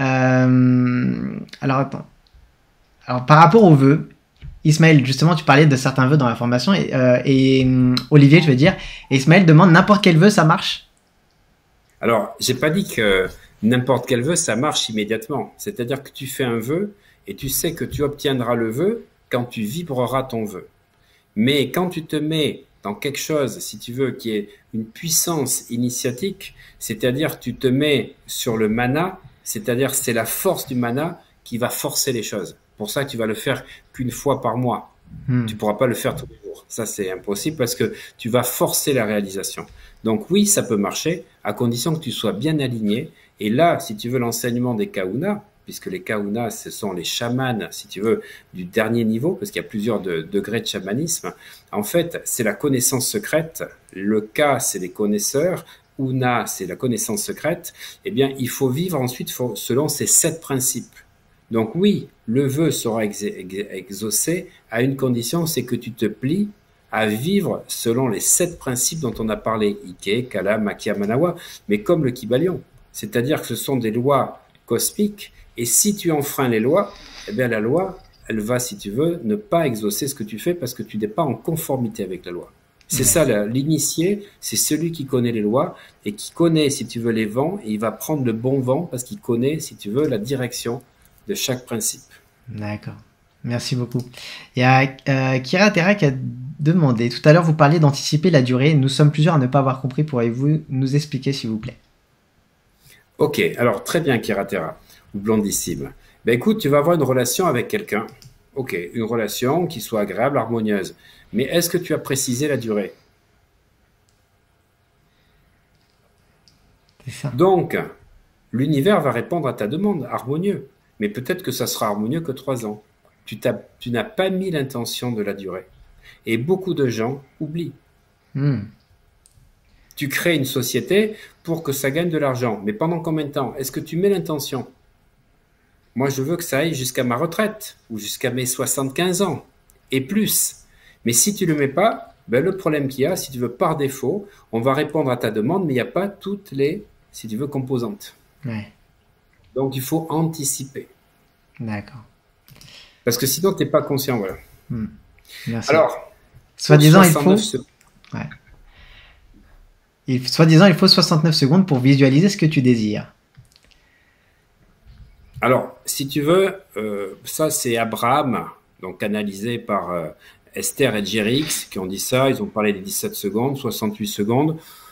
euh, alors attends alors par rapport aux vœux, Ismaël, justement tu parlais de certains vœux dans la formation et, euh, et euh, Olivier je veux dire, et Ismaël demande n'importe quel vœu ça marche? Alors j'ai pas dit que n'importe quel vœu ça marche immédiatement, c'est à dire que tu fais un vœu et tu sais que tu obtiendras le vœu quand tu vibreras ton vœu, mais quand tu te mets dans quelque chose, si tu veux, qui est une puissance initiatique, c'est-à-dire tu te mets sur le mana, c'est-à-dire c'est la force du mana qui va forcer les choses. Pour ça, tu vas le faire qu'une fois par mois. Hmm. Tu pourras pas le faire tous les jours. Ça, c'est impossible parce que tu vas forcer la réalisation. Donc oui, ça peut marcher à condition que tu sois bien aligné. Et là, si tu veux l'enseignement des Kahuna, puisque les Kahuna, ce sont les chamans, si tu veux, du dernier niveau, parce qu'il y a plusieurs de, degrés de chamanisme. En fait, c'est la connaissance secrète. Le Ka, c'est les connaisseurs. Una, c'est la connaissance secrète, eh bien, il faut vivre ensuite faut, selon ces sept principes. Donc oui, le vœu sera ex ex exaucé à une condition, c'est que tu te plies à vivre selon les sept principes dont on a parlé, Ike, Kala, Makia, Manawa, mais comme le Kybalion. C'est-à-dire que ce sont des lois cosmiques, et si tu enfreins les lois, eh bien la loi, elle va, si tu veux, ne pas exaucer ce que tu fais parce que tu n'es pas en conformité avec la loi. C'est ça, l'initié, c'est celui qui connaît les lois et qui connaît, si tu veux, les vents, et il va prendre le bon vent parce qu'il connaît, si tu veux, la direction de chaque principe. D'accord. Merci beaucoup. Il y a euh, Kira Terra qui a demandé, tout à l'heure vous parliez d'anticiper la durée, nous sommes plusieurs à ne pas avoir compris, pourriez-vous nous expliquer s'il vous plaît? Ok, alors très bien Kira Terra, ou blondissime. Ben écoute, tu vas avoir une relation avec quelqu'un. Ok, une relation qui soit agréable, harmonieuse. Mais est-ce que tu as précisé la durée? C'est ça. Donc, l'univers va répondre à ta demande, harmonieux. Mais peut-être que ça sera harmonieux que trois ans. Tu, tu n'as pas mis l'intention de la durée. Et beaucoup de gens oublient. Hmm. Tu crées une société pour que ça gagne de l'argent. Mais pendant combien de temps? Est-ce que tu mets l'intention? Moi, je veux que ça aille jusqu'à ma retraite ou jusqu'à mes soixante-quinze ans et plus. Mais si tu ne le mets pas, ben le problème qu'il y a, si tu veux par défaut, on va répondre à ta demande, mais il n'y a pas toutes les, si tu veux, composantes. Ouais. Donc, il faut anticiper. D'accord. Parce que sinon, tu n'es pas conscient. Voilà. Hmm. Merci. Alors, soi-disant, il faut... Ouais. Il... Soi-disant, il faut soixante-neuf secondes pour visualiser ce que tu désires. Alors, si tu veux, euh, ça, c'est Abraham, donc analysé par... Euh, Esther et Jerix qui ont dit ça, ils ont parlé des dix-sept secondes, soixante-huit secondes.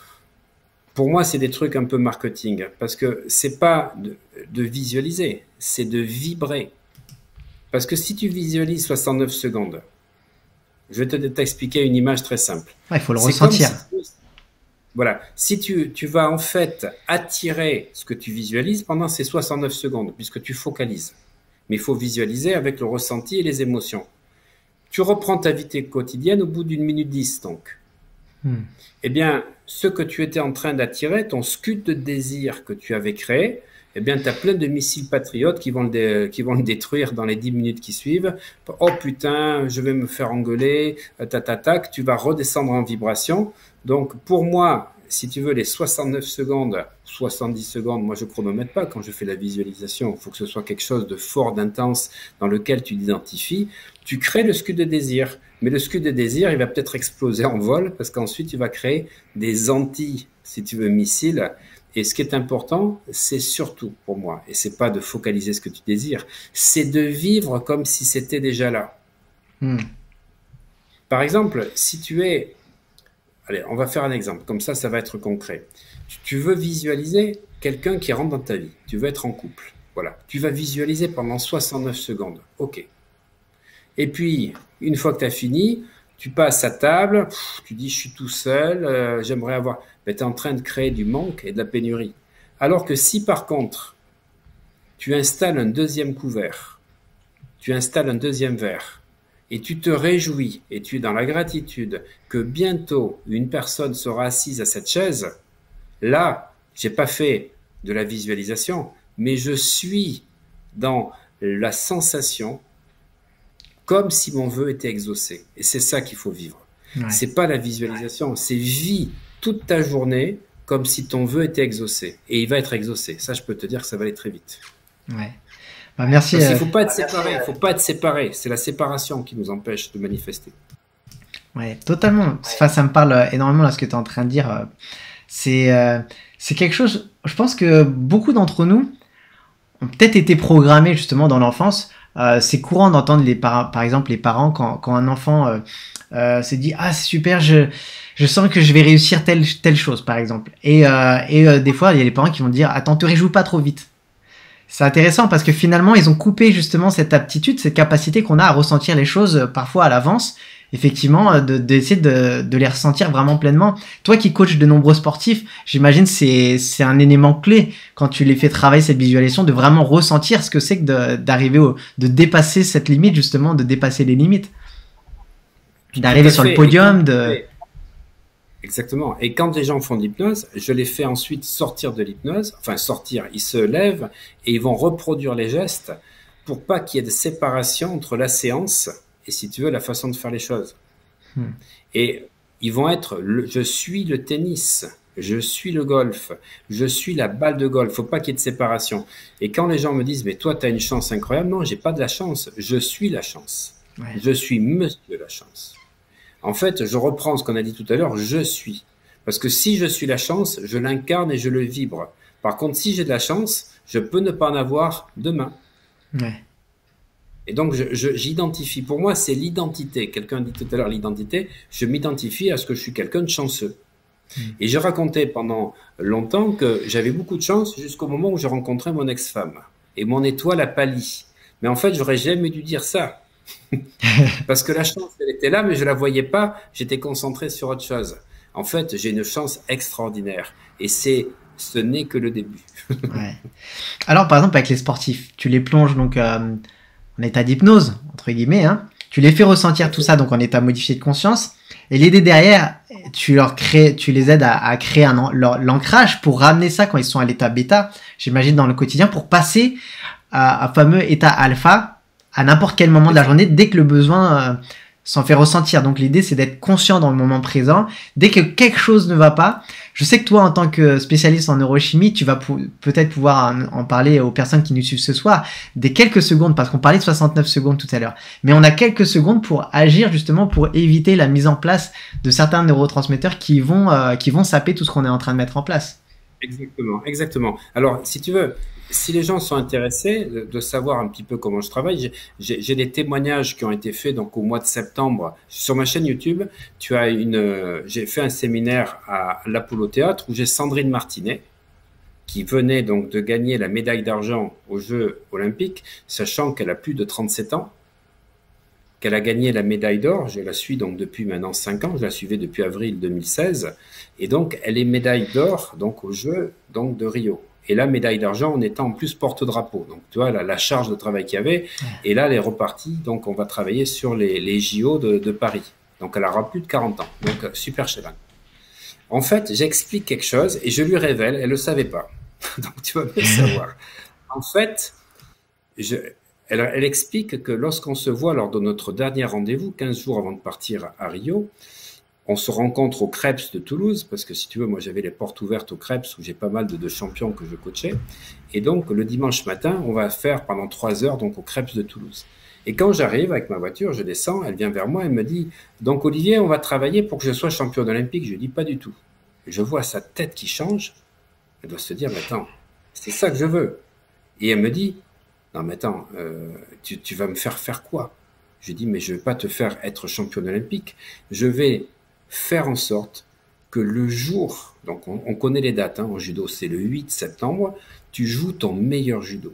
Pour moi, c'est des trucs un peu marketing, parce que c'est pas de, de visualiser, c'est de vibrer. Parce que si tu visualises soixante-neuf secondes, je vais te t'expliquer une image très simple. Il ouais, faut le ressentir. Si tu, voilà, si tu, tu vas en fait attirer ce que tu visualises pendant ces soixante-neuf secondes, puisque tu focalises. Mais il faut visualiser avec le ressenti et les émotions. Tu reprends ta vie quotidienne au bout d'une minute dix, donc. Hmm. Eh bien, ce que tu étais en train d'attirer, ton scud de désir que tu avais créé, eh bien, tu as plein de missiles patriotes qui vont, le qui vont le détruire dans les dix minutes qui suivent. Oh putain, je vais me faire engueuler, tatatac, tu vas redescendre en vibration. Donc, pour moi, si tu veux, les soixante-neuf secondes, soixante-dix secondes, moi je ne chronomètre pas quand je fais la visualisation. Il faut que ce soit quelque chose de fort, d'intense, dans lequel tu t'identifies. Tu crées le scud de désir, mais le scud de désir, il va peut-être exploser en vol, parce qu'ensuite, tu vas créer des anti, si tu veux, missiles. Et ce qui est important, c'est surtout, pour moi, et c'est pas de focaliser ce que tu désires, c'est de vivre comme si c'était déjà là. Hmm. Par exemple, si tu es... Allez, on va faire un exemple, comme ça, ça va être concret. Tu, tu veux visualiser quelqu'un qui rentre dans ta vie. Tu veux être en couple. Voilà. Tu vas visualiser pendant soixante-neuf secondes. OK. Et puis, une fois que tu as fini, tu passes à table, pff, tu dis, je suis tout seul, euh, j'aimerais avoir... Ben, tu es en train de créer du manque et de la pénurie. Alors que si, par contre, tu installes un deuxième couvert, tu installes un deuxième verre, et tu te réjouis, et tu es dans la gratitude que bientôt une personne sera assise à cette chaise, là, j'ai pas fait de la visualisation, mais je suis dans la sensation comme si mon vœu était exaucé. Et c'est ça qu'il faut vivre. Ouais. C'est pas la visualisation, c'est vis toute ta journée comme si ton vœu était exaucé. Et il va être exaucé. Ça, je peux te dire que ça va aller très vite. Ouais. Bah, merci. Parce qu'il ne faut pas être séparé. Il faut pas être séparé. C'est la séparation qui nous empêche de manifester. Ouais, totalement. Enfin, ça me parle énormément là ce que tu es en train de dire. C'est euh, c'est quelque chose. Je pense que beaucoup d'entre nous ont peut-être été programmés justement dans l'enfance. Euh, c'est courant d'entendre les par par exemple les parents quand quand un enfant euh, euh, se dit ah c'est super, je je sens que je vais réussir telle telle chose par exemple. Et euh, et euh, des fois il y a les parents qui vont dire attends, te réjouis pas trop vite. C'est intéressant parce que finalement, ils ont coupé justement cette aptitude, cette capacité qu'on a à ressentir les choses parfois à l'avance, effectivement, de, d'essayer de, de les ressentir vraiment pleinement. Toi qui coaches de nombreux sportifs, j'imagine c'est c'est un élément clé quand tu les fais travailler cette visualisation, de vraiment ressentir ce que c'est que de, d'arriver au, de dépasser cette limite, justement, de dépasser les limites, d'arriver sur le podium, de... Exactement. Et quand les gens font de l'hypnose, je les fais ensuite sortir de l'hypnose, enfin sortir, ils se lèvent et ils vont reproduire les gestes pour pas qu'il y ait de séparation entre la séance et, si tu veux, la façon de faire les choses. Hmm. Et ils vont être, le, je suis le tennis, je suis le golf, je suis la balle de golf, faut pas qu'il y ait de séparation. Et quand les gens me disent, mais toi, tu as une chance incroyable, non, j'ai pas de la chance, je suis la chance. Ouais. Je suis monsieur la chance. En fait, je reprends ce qu'on a dit tout à l'heure, je suis. Parce que si je suis la chance, je l'incarne et je le vibre. Par contre, si j'ai de la chance, je peux ne pas en avoir demain. Ouais. Et donc, je, je, j'identifie. Pour moi, c'est l'identité. Quelqu'un dit tout à l'heure l'identité. Je m'identifie à ce que je suis quelqu'un de chanceux. Mmh. Et j'ai raconté pendant longtemps que j'avais beaucoup de chance jusqu'au moment où j'ai rencontré mon ex-femme. Et mon étoile a pâli. Mais en fait, j'aurais jamais dû dire ça. Parce que la chance, elle était là, mais je la voyais pas. J'étais concentré sur autre chose. En fait, j'ai une chance extraordinaire. Et c'est, ce n'est que le début. Ouais. Alors, par exemple, avec les sportifs, tu les plonges donc euh, en état d'hypnose, entre guillemets, hein. Tu les fais ressentir tout ça donc en état modifié de conscience. Et l'idée derrière, tu leur crées, tu les aides à, à créer un, leur, l'ancrage pour ramener ça quand ils sont à l'état bêta, j'imagine dans le quotidien, pour passer à un fameux état alpha à n'importe quel moment de la journée, dès que le besoin euh, s'en fait ressentir. Donc l'idée, c'est d'être conscient dans le moment présent. Dès que quelque chose ne va pas, je sais que toi, en tant que spécialiste en neurochimie, tu vas pou- peut-être pouvoir en, en parler aux personnes qui nous suivent ce soir, des quelques secondes, parce qu'on parlait de soixante-neuf secondes tout à l'heure. Mais on a quelques secondes pour agir justement pour éviter la mise en place de certains neurotransmetteurs qui vont, euh, qui vont saper tout ce qu'on est en train de mettre en place. Exactement, exactement. Alors, si tu veux, si les gens sont intéressés de, de savoir un petit peu comment je travaille, j'ai, j'ai, j'ai des témoignages qui ont été faits donc au mois de septembre sur ma chaîne YouTube. Tu as une, j'ai fait un séminaire à l'Apollo Théâtre où j'ai Sandrine Martinet qui venait donc de gagner la médaille d'argent aux Jeux Olympiques, sachant qu'elle a plus de trente-sept ans, qu'elle a gagné la médaille d'or. Je la suis donc depuis maintenant cinq ans. Je la suivais depuis avril deux mille seize, et donc elle est médaille d'or donc aux Jeux donc de Rio. Et la médaille d'argent en étant en plus porte-drapeau. Donc, tu vois, la, la charge de travail qu'il y avait. Et là, elle est repartie. Donc, on va travailler sur les, les J O de, de Paris. Donc, elle aura plus de quarante ans. Donc, super cheval. En fait, j'explique quelque chose et je lui révèle, elle le savait pas. Donc, tu vas bien savoir. En fait, je, elle, elle explique que lorsqu'on se voit lors de notre dernier rendez-vous, quinze jours avant de partir à Rio, on se rencontre au Krebs de Toulouse, parce que si tu veux, moi j'avais les portes ouvertes au Krebs où j'ai pas mal de, de champions que je coachais. Et donc le dimanche matin, on va faire pendant trois heures donc au Krebs de Toulouse. Et quand j'arrive avec ma voiture, je descends, elle vient vers moi, elle me dit « Donc Olivier, on va travailler pour que je sois champion olympique ?» Je lui dis « Pas du tout. » Je vois sa tête qui change. Elle doit se dire « Mais attends, c'est ça que je veux. » Et elle me dit « Non mais attends, euh, tu, tu vas me faire faire quoi ?» Je lui dis « Mais je vais pas te faire être champion olympique. Je vais faire en sorte que le jour, donc on, on connaît les dates, hein, en judo, c'est le huit septembre, tu joues ton meilleur judo.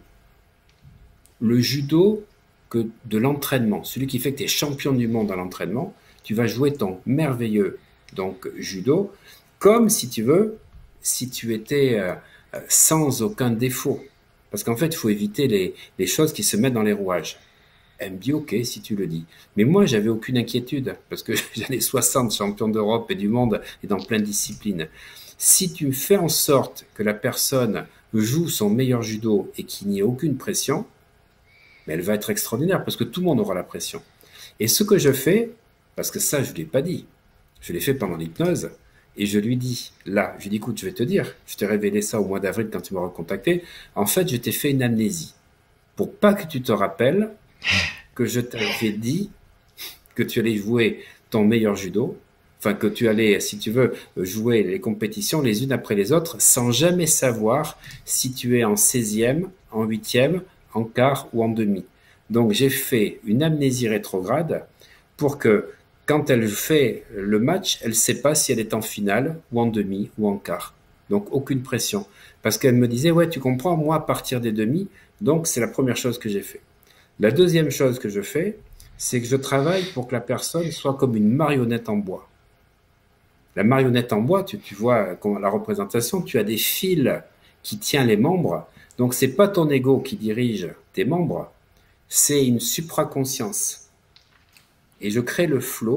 Le judo que de l'entraînement, celui qui fait que tu es champion du monde à l'entraînement, tu vas jouer ton merveilleux donc judo, comme si tu veux, si tu étais euh, sans aucun défaut. Parce qu'en fait, il faut éviter les, les choses qui se mettent dans les rouages. Elle me dit, ok, si tu le dis. Mais moi, j'avais aucune inquiétude, parce que j'en ai soixante champions d'Europe et du monde, et dans plein de disciplines. Si tu fais en sorte que la personne joue son meilleur judo et qu'il n'y ait aucune pression, mais elle va être extraordinaire, parce que tout le monde aura la pression. Et ce que je fais, parce que ça, je ne l'ai pas dit, je l'ai fait pendant l'hypnose, et je lui dis, là, je lui dis, écoute, je vais te dire, je t'ai révélé ça au mois d'avril quand tu m'as recontacté, en fait, je t'ai fait une amnésie, pour pas que tu te rappelles que je t'avais dit que tu allais jouer ton meilleur judo, enfin que tu allais, si tu veux, jouer les compétitions les unes après les autres, sans jamais savoir si tu es en seizième, en huitième, en quart ou en demi. Donc j'ai fait une amnésie rétrograde pour que quand elle fait le match, elle ne sait pas si elle est en finale ou en demi ou en quart. Donc aucune pression. Parce qu'elle me disait, ouais, tu comprends, moi à partir des demi, donc c'est la première chose que j'ai fait. La deuxième chose que je fais, c'est que je travaille pour que la personne soit comme une marionnette en bois. La marionnette en bois, tu, tu vois la représentation, tu as des fils qui tiennent les membres. Donc, c'est pas ton ego qui dirige tes membres, c'est une supraconscience. Et je crée le flow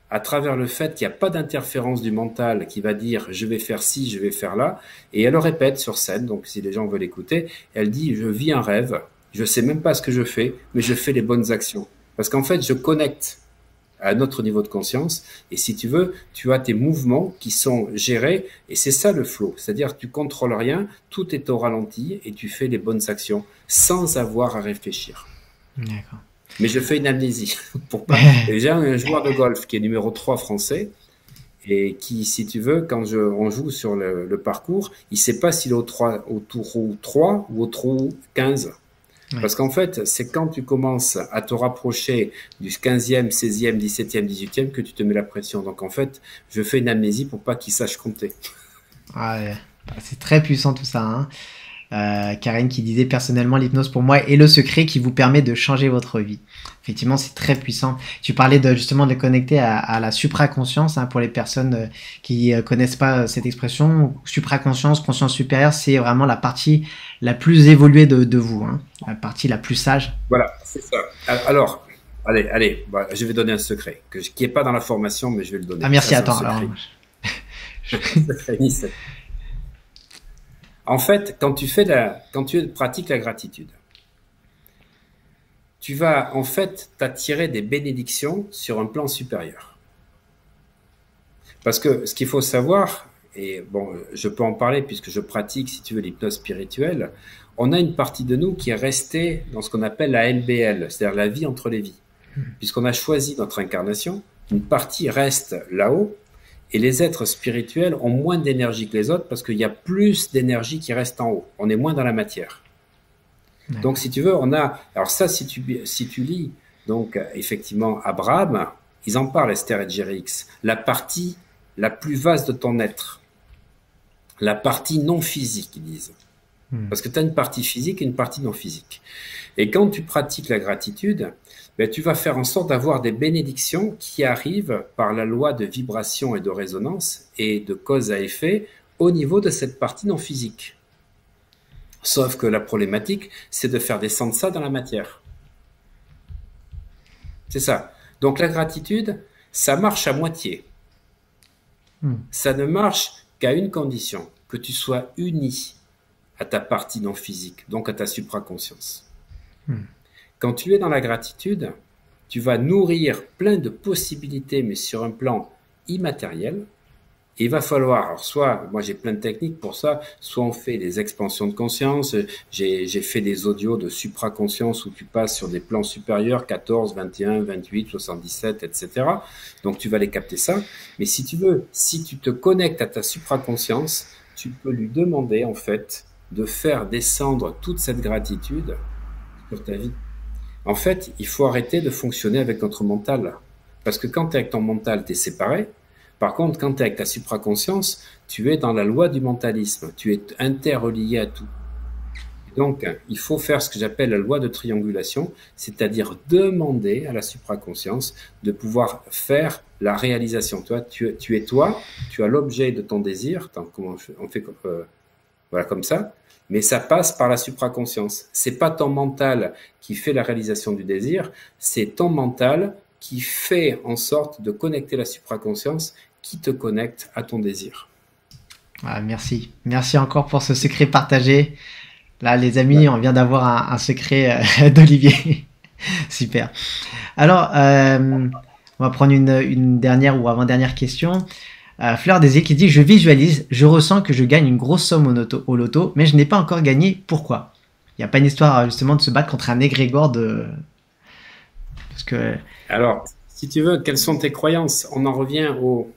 à travers le fait qu'il n'y a pas d'interférence du mental qui va dire je vais faire ci, je vais faire là, et elle le répète sur scène, donc si les gens veulent écouter, elle dit je vis un rêve, je sais même pas ce que je fais, mais je fais les bonnes actions. Parce qu'en fait, je connecte à un autre niveau de conscience, et si tu veux, tu as tes mouvements qui sont gérés, et c'est ça le flow, c'est-à-dire que tu contrôles rien, tout est au ralenti, et tu fais les bonnes actions, sans avoir à réfléchir. D'accord. Mais je fais une amnésie. Pour pas... J'ai un joueur de golf qui est numéro trois français, et qui, si tu veux, quand je, on joue sur le, le parcours, il ne sait pas s'il est au, trois, au trou trois ou au trou quinze. Ouais. Parce qu'en fait, c'est quand tu commences à te rapprocher du quinzième, seizième, dix-septième, dix-huitième que tu te mets la pression. Donc en fait, je fais une amnésie pour pas qu'il sache compter. Ah ouais. C'est très puissant tout ça. Hein. Euh, Karine qui disait personnellement l'hypnose pour moi est le secret qui vous permet de changer votre vie. Effectivement, c'est très puissant. Tu parlais de justement de connecter à, à la supraconscience hein, pour les personnes euh, qui euh, connaissent pas cette expression. Supraconscience, conscience supérieure, c'est vraiment la partie la plus évoluée de, de vous, hein, la partie la plus sage. Voilà, c'est ça. Alors, allez, allez, bah, je vais donner un secret que, qui est pas dans la formation, mais je vais le donner. Ah merci, ça, attends. Alors... En fait, quand tu fais la, quand tu pratiques la gratitude, tu vas en fait t'attirer des bénédictions sur un plan supérieur. Parce que ce qu'il faut savoir, et bon, je peux en parler puisque je pratique, si tu veux, l'hypnose spirituelle, on a une partie de nous qui est restée dans ce qu'on appelle la L B L, c'est-à-dire la vie entre les vies. Puisqu'on a choisi notre incarnation, une partie reste là-haut, et les êtres spirituels ont moins d'énergie que les autres parce qu'il y a plus d'énergie qui reste en haut. On est moins dans la matière. Ouais. Donc, si tu veux, on a... Alors ça, si tu, si tu lis, donc, effectivement, Abraham, ils en parlent, Esther et Jerry X, la partie la plus vaste de ton être. La partie non physique, ils disent. Hmm. Parce que tu as une partie physique et une partie non physique. Et quand tu pratiques la gratitude... Ben, tu vas faire en sorte d'avoir des bénédictions qui arrivent par la loi de vibration et de résonance et de cause à effet au niveau de cette partie non physique. Sauf que la problématique, c'est de faire descendre ça dans la matière. C'est ça. Donc la gratitude, ça marche à moitié. Mmh. Ça ne marche qu'à une condition, que tu sois uni à ta partie non physique, donc à ta supraconscience. Mmh. Quand tu es dans la gratitude, tu vas nourrir plein de possibilités, mais sur un plan immatériel. Et il va falloir, alors soit, moi j'ai plein de techniques pour ça, soit on fait des expansions de conscience, j'ai, j'ai fait des audios de supraconscience où tu passes sur des plans supérieurs, quatorze, vingt et un, vingt-huit, soixante-dix-sept, et cetera. Donc tu vas les capter ça. Mais si tu veux, si tu te connectes à ta supraconscience, tu peux lui demander en fait de faire descendre toute cette gratitude sur ta vie. En fait, il faut arrêter de fonctionner avec notre mental. Parce que quand tu es avec ton mental, tu es séparé. Par contre, quand tu es avec ta supraconscience, tu es dans la loi du mentalisme. Tu es interrelié à tout. Donc, il faut faire ce que j'appelle la loi de triangulation, c'est-à-dire demander à la supraconscience de pouvoir faire la réalisation. Toi, tu, tu es toi, tu as l'objet de ton désir. Attends, comment on fait, on fait euh, voilà, comme ça. Mais ça passe par la supraconscience. C'est pas ton mental qui fait la réalisation du désir, c'est ton mental qui fait en sorte de connecter la supraconscience qui te connecte à ton désir. Ah, merci. Merci encore pour ce secret partagé. Là, les amis, ouais. On vient d'avoir un, un secret euh, d'Olivier. Super. Alors, euh, on va prendre une, une dernière ou avant-dernière question. Euh, Fleur Désir qui dit « Je visualise, je ressens que je gagne une grosse somme au loto, au loto mais je n'ai pas encore gagné. Pourquoi ?» Il n'y a pas une histoire justement de se battre contre un égrégore de... Parce que... Alors, si tu veux, quelles sont tes croyances? On en revient au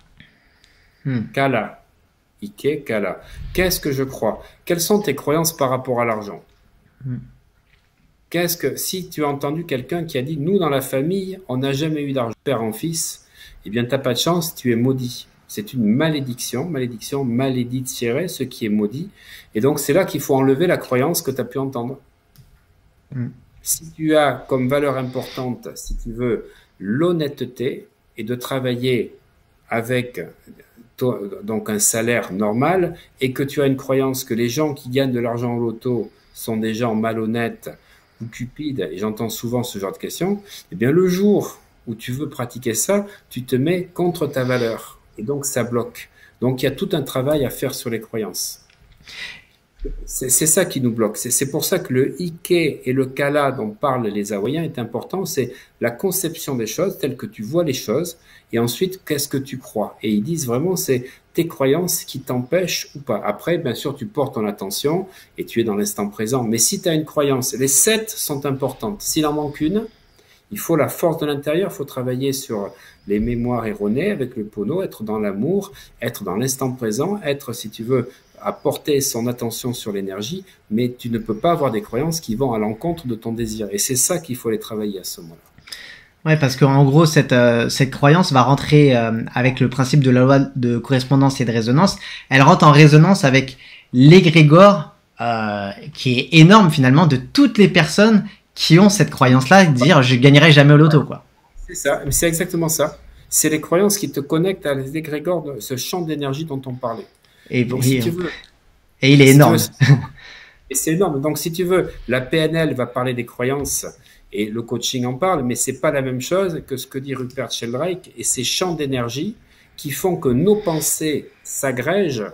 hmm. Kala. Ike, Kala. Qu'est-ce que je crois? Quelles sont tes croyances par rapport à l'argent? hmm. Qu'est-ce que... Si tu as entendu quelqu'un qui a dit « Nous, dans la famille, on n'a jamais eu d'argent père en fils », eh bien, tu n'as pas de chance, tu es maudit. C'est une malédiction, malédiction, maledicere, ce qui est maudit. Et donc, c'est là qu'il faut enlever la croyance que tu as pu entendre. Mm. Si tu as comme valeur importante, si tu veux, l'honnêteté et de travailler avec toi, donc un salaire normal et que tu as une croyance que les gens qui gagnent de l'argent au loto sont des gens malhonnêtes ou cupides, et j'entends souvent ce genre de questions, eh bien, le jour où tu veux pratiquer ça, tu te mets contre ta valeur. Et donc, ça bloque. Donc, il y a tout un travail à faire sur les croyances. C'est ça qui nous bloque. C'est pour ça que le Ike et le Kala dont parlent les Hawaïens est important. C'est la conception des choses telles que tu vois les choses. Et ensuite, qu'est-ce que tu crois? Et ils disent vraiment, c'est tes croyances qui t'empêchent ou pas. Après, bien sûr, tu portes ton attention et tu es dans l'instant présent. Mais si tu as une croyance, les sept sont importantes. S'il en manque une, il faut la force de l'intérieur, il faut travailler sur les mémoires erronées avec le Pono, être dans l'amour, être dans l'instant présent, être, si tu veux, à porter son attention sur l'énergie, mais tu ne peux pas avoir des croyances qui vont à l'encontre de ton désir. Et c'est ça qu'il faut aller travailler à ce moment-là. Ouais, parce qu'en gros, cette, euh, cette croyance va rentrer euh, avec le principe de la loi de correspondance et de résonance. Elle rentre en résonance avec l'égrégore, euh, qui est énorme finalement, de toutes les personnes qui ont cette croyance-là, de dire je gagnerai jamais au loto, quoi. C'est ça, c'est exactement ça. C'est les croyances qui te connectent à l'égrégore de ce champ d'énergie dont on parlait. Et, Donc, et, si tu veux, et il est si énorme. Veux, et c'est énorme. Donc, si tu veux, la P N L va parler des croyances et le coaching en parle, mais c'est pas la même chose que ce que dit Rupert Sheldrake et ces champs d'énergie qui font que nos pensées s'agrègent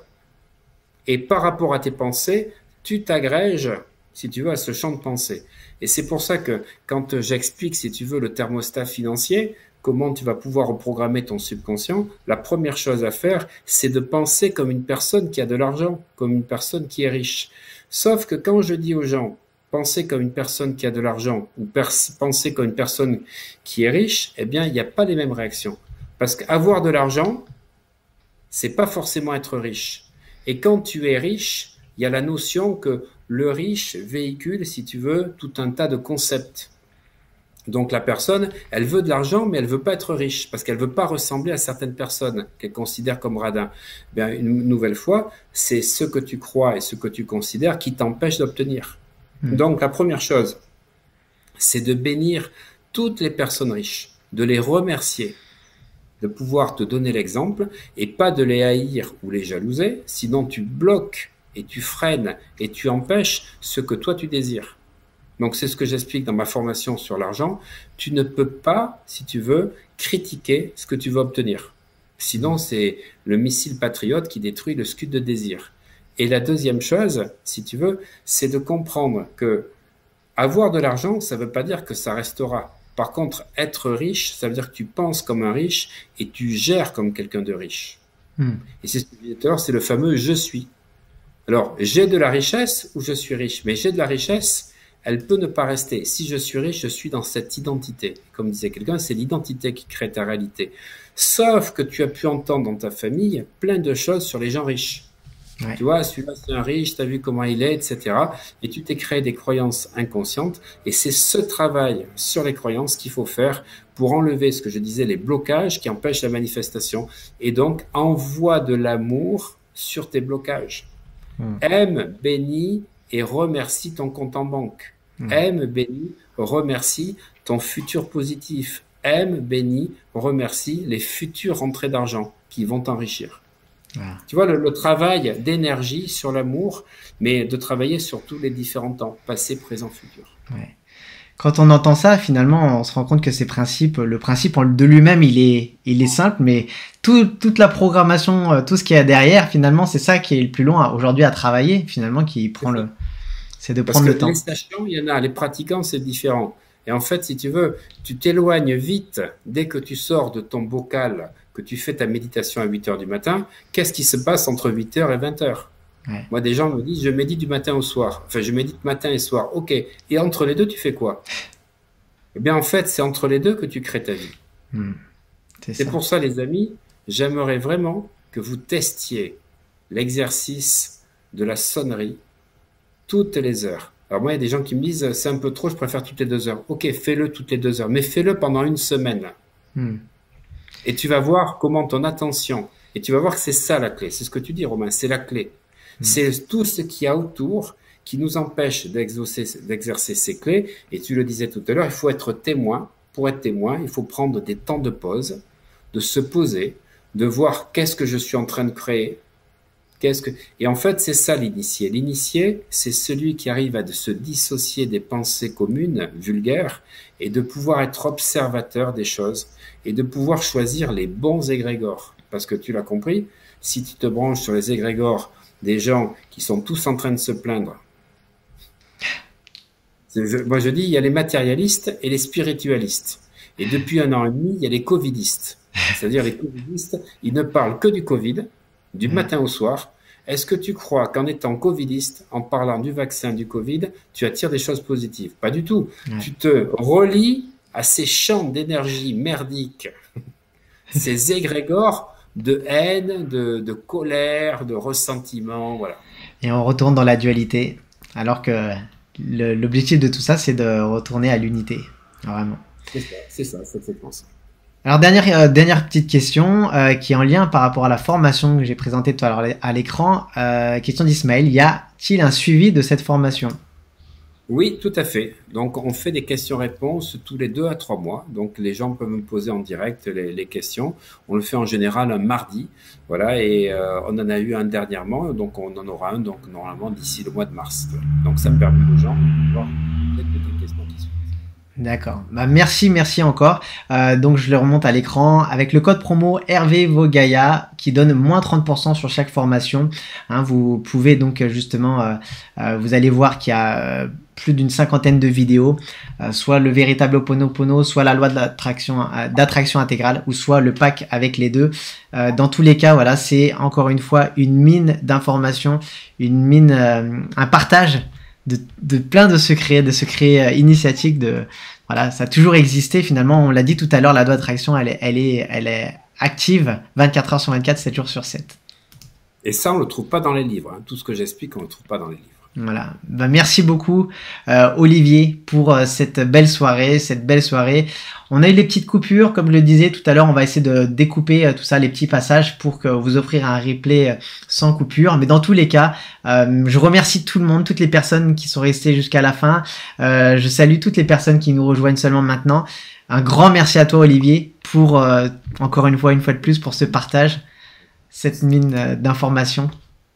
et par rapport à tes pensées, tu t'agrèges, si tu veux, à ce champ de pensée. Et c'est pour ça que quand j'explique, si tu veux, le thermostat financier, comment tu vas pouvoir reprogrammer ton subconscient, la première chose à faire, c'est de penser comme une personne qui a de l'argent, comme une personne qui est riche. Sauf que quand je dis aux gens, pensez comme une personne qui a de l'argent ou pensez comme une personne qui est riche, eh bien, il n'y a pas les mêmes réactions. Parce qu'avoir de l'argent, c'est pas forcément être riche. Et quand tu es riche, il y a la notion que le riche véhicule, si tu veux, tout un tas de concepts. Donc la personne, elle veut de l'argent, mais elle veut pas être riche, parce qu'elle veut pas ressembler à certaines personnes qu'elle considère comme radins. Bien, une nouvelle fois, c'est ce que tu crois et ce que tu considères qui t'empêche d'obtenir. Mmh. Donc la première chose, c'est de bénir toutes les personnes riches, de les remercier, de pouvoir te donner l'exemple, et pas de les haïr ou les jalouser, sinon tu bloques et tu freines et tu empêches ce que toi tu désires. Donc, c'est ce que j'explique dans ma formation sur l'argent. Tu ne peux pas, si tu veux, critiquer ce que tu veux obtenir. Sinon, c'est le missile patriote qui détruit le scud de désir. Et la deuxième chose, si tu veux, c'est de comprendre que avoir de l'argent, ça ne veut pas dire que ça restera. Par contre, être riche, ça veut dire que tu penses comme un riche et tu gères comme quelqu'un de riche. Mmh. Et c'est ce que je disais tout à l'heure, c'est le fameux « je suis ». Alors, j'ai de la richesse ou je suis riche, mais j'ai de la richesse, elle peut ne pas rester. Si je suis riche, je suis dans cette identité. Comme disait quelqu'un, c'est l'identité qui crée ta réalité. Sauf que tu as pu entendre dans ta famille plein de choses sur les gens riches. Ouais. Tu vois, celui-là c'est un riche, tu as vu comment il est, et cetera. Et tu t'es créé des croyances inconscientes. Et c'est ce travail sur les croyances qu'il faut faire pour enlever ce que je disais, les blocages qui empêchent la manifestation. Et donc, envoie de l'amour sur tes blocages. Mmh. Aime, bénis et remercie ton compte en banque. Mmh. Aime, bénis, remercie ton futur positif. Aime, bénis, remercie les futures rentrées d'argent qui vont t'enrichir. Ah. Tu vois, le, le travail d'énergie sur l'amour, mais de travailler sur tous les différents temps, passé, présent, futur. Ouais. Quand on entend ça, finalement, on se rend compte que ces principes, le principe de lui-même, il est, il est simple, mais tout, toute la programmation, tout ce qu'il y a derrière, finalement, c'est ça qui est le plus long aujourd'hui à travailler, finalement, qui prend le, c'est de prendre Parce que le temps. Les stations, il y en a, les pratiquants, c'est différent. Et en fait, si tu veux, tu t'éloignes vite dès que tu sors de ton bocal, que tu fais ta méditation à huit heures du matin. Qu'est-ce qui se passe entre huit heures et vingt heures? Ouais. Moi, des gens me disent, je médite du matin au soir. Enfin, je médite matin et soir. OK. Et entre les deux, tu fais quoi? Eh bien, en fait, c'est entre les deux que tu crées ta vie. Mmh. C'est, c'est pour ça, les amis, j'aimerais vraiment que vous testiez l'exercice de la sonnerie toutes les heures. Alors moi, il y a des gens qui me disent, c'est un peu trop, je préfère toutes les deux heures. OK, fais-le toutes les deux heures, mais fais-le pendant une semaine. Mmh. Et tu vas voir comment ton attention, et tu vas voir que c'est ça la clé. C'est ce que tu dis, Romain, c'est la clé. Mmh. C'est tout ce qu'il y a autour qui nous empêche d'exaucer, d'exercer ces clés. Et tu le disais tout à l'heure, il faut être témoin. Pour être témoin, il faut prendre des temps de pause, de se poser, de voir qu'est-ce que je suis en train de créer, Qu'est-ce que... Et en fait, c'est ça l'initié. L'initié, c'est celui qui arrive à de se dissocier des pensées communes, vulgaires, et de pouvoir être observateur des choses, et de pouvoir choisir les bons égrégores. Parce que tu l'as compris, si tu te branches sur les égrégores des gens qui sont tous en train de se plaindre, je, moi je dis, il y a les matérialistes et les spiritualistes. Et depuis un an et demi, il y a les covidistes. C'est-à-dire les covidistes, ils ne parlent que du Covid, du matin au soir. Est-ce que tu crois qu'en étant covidiste, en parlant du vaccin du Covid, tu attires des choses positives? Pas du tout. Ouais. Tu te relis à ces champs d'énergie merdiques, ces égrégores de haine, de, de colère, de ressentiment, voilà. Et on retourne dans la dualité, alors que l'objectif de tout ça, c'est de retourner à l'unité, vraiment. C'est ça, c'est ça, c'est exactement ça. Alors, dernière, euh, dernière petite question euh, qui est en lien par rapport à la formation que j'ai présentée tout à l'heure à l'écran. Euh, question d'Ismaël, y a-t-il un suivi de cette formation? Oui, tout à fait. Donc, on fait des questions-réponses tous les deux à trois mois. Donc, les gens peuvent me poser en direct les, les questions. On le fait en général un mardi. Voilà, et euh, on en a eu un dernièrement. Donc, on en aura un, donc normalement, d'ici le mois de mars. Donc, ça permet aux gens de voir peut-être des questions qui sont. D'accord. Bah, merci, merci encore. Euh, donc, je le remonte à l'écran avec le code promo Hervé Vogaya qui donne moins trente pour cent sur chaque formation. Hein, vous pouvez donc justement, euh, euh, vous allez voir qu'il y a euh, plus d'une cinquantaine de vidéos, euh, soit le véritable Ho'oponopono, soit la loi de l'attraction, euh, d'attraction intégrale, ou soit le pack avec les deux. Euh, dans tous les cas, voilà, c'est encore une fois une mine d'informations, une mine, euh, un partage De, de plein de secrets, de secrets euh, initiatiques, de voilà, ça a toujours existé finalement. On l'a dit tout à l'heure, la loi d'attraction, elle est, elle est, elle est active vingt-quatre heures sur vingt-quatre, sept jours sur sept. Et ça, on le trouve pas dans les livres. Hein. Tout ce que j'explique, on le trouve pas dans les livres. Voilà. Bah, merci beaucoup euh, Olivier pour euh, cette belle soirée, cette belle soirée. On a eu les petites coupures, comme je le disais tout à l'heure, on va essayer de découper euh, tout ça, les petits passages pour que vous offrir un replay euh, sans coupure. Mais dans tous les cas, euh, je remercie tout le monde, toutes les personnes qui sont restées jusqu'à la fin. Euh, je salue toutes les personnes qui nous rejoignent seulement maintenant. Un grand merci à toi Olivier pour, euh, encore une fois, une fois de plus, pour ce partage, cette mine euh, d'informations.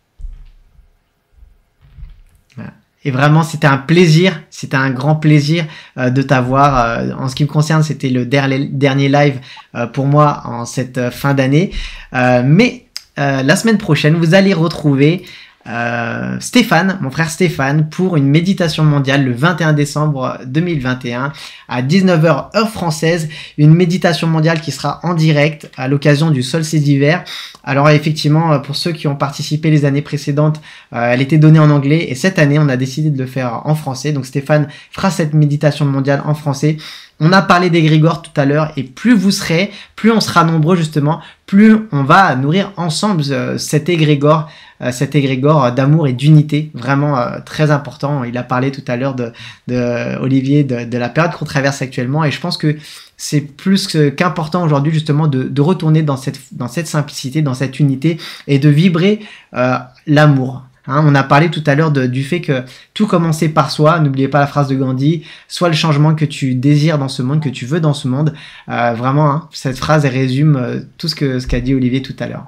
Voilà. Et vraiment, c'était un plaisir, c'était un grand plaisir euh, de t'avoir. Euh, en ce qui me concerne, c'était le dernier, dernier live euh, pour moi en cette euh, fin d'année. Euh, mais euh, la semaine prochaine, vous allez retrouver euh, Stéphane, mon frère Stéphane, pour une méditation mondiale le vingt et un décembre deux mille vingt et un à dix-neuf heures heure française. Une méditation mondiale qui sera en direct à l'occasion du solstice d'hiver. Alors effectivement, pour ceux qui ont participé les années précédentes, euh, elle était donnée en anglais et cette année, on a décidé de le faire en français. Donc Stéphane fera cette méditation mondiale en français. On a parlé d'égrégore tout à l'heure et plus vous serez, plus on sera nombreux justement, plus on va nourrir ensemble euh, cet égrégore, euh, cet égrégore d'amour et d'unité, vraiment euh, très important. Il a parlé tout à l'heure de, de Olivier, de, de la période qu'on traverse actuellement et je pense que c'est plus qu'important aujourd'hui justement de, de retourner dans cette, dans cette simplicité, dans cette unité et de vibrer euh, l'amour. Hein, on a parlé tout à l'heure du fait que tout commençait par soi. N'oubliez pas la phrase de Gandhi, sois le changement que tu désires dans ce monde, que tu veux dans ce monde. Euh, vraiment, hein, cette phrase elle résume euh, tout ce que ce qu'a dit Olivier tout à l'heure.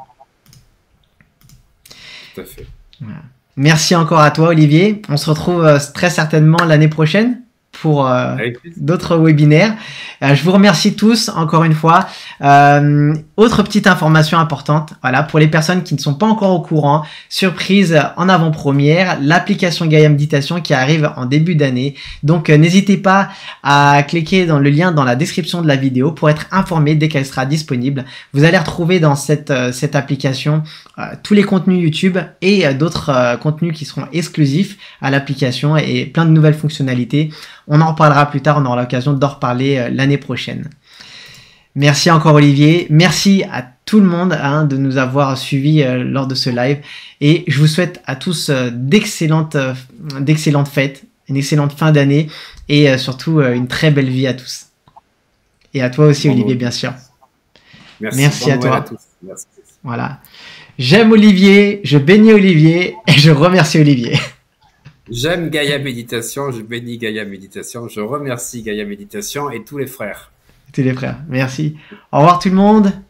Tout à fait. Voilà. Merci encore à toi Olivier. On se retrouve euh, très certainement l'année prochaine pour euh, d'autres webinaires. Euh, je vous remercie tous encore une fois. Euh, autre petite information importante, voilà, pour les personnes qui ne sont pas encore au courant, surprise en avant-première, l'application Gaia Méditation qui arrive en début d'année. Donc euh, n'hésitez pas à cliquer dans le lien dans la description de la vidéo pour être informé dès qu'elle sera disponible. Vous allez retrouver dans cette, euh, cette application euh, tous les contenus YouTube et euh, d'autres euh, contenus qui seront exclusifs à l'application et plein de nouvelles fonctionnalités. On en reparlera plus tard, on aura l'occasion d'en reparler euh, l'année prochaine. Merci encore Olivier, merci à tout le monde hein, de nous avoir suivis euh, lors de ce live et je vous souhaite à tous euh, d'excellentes euh, d'excellentes fêtes, une excellente fin d'année et euh, surtout euh, une très belle vie à tous. Et à toi aussi bon Olivier, bien sûr. Merci, merci bon à toi. À tous. Merci. Voilà. J'aime Olivier, je bénis Olivier et je remercie Olivier. J'aime Gaia Méditation, je bénis Gaia Méditation, je remercie Gaia Méditation et tous les frères. Tous les frères, merci. Au revoir tout le monde.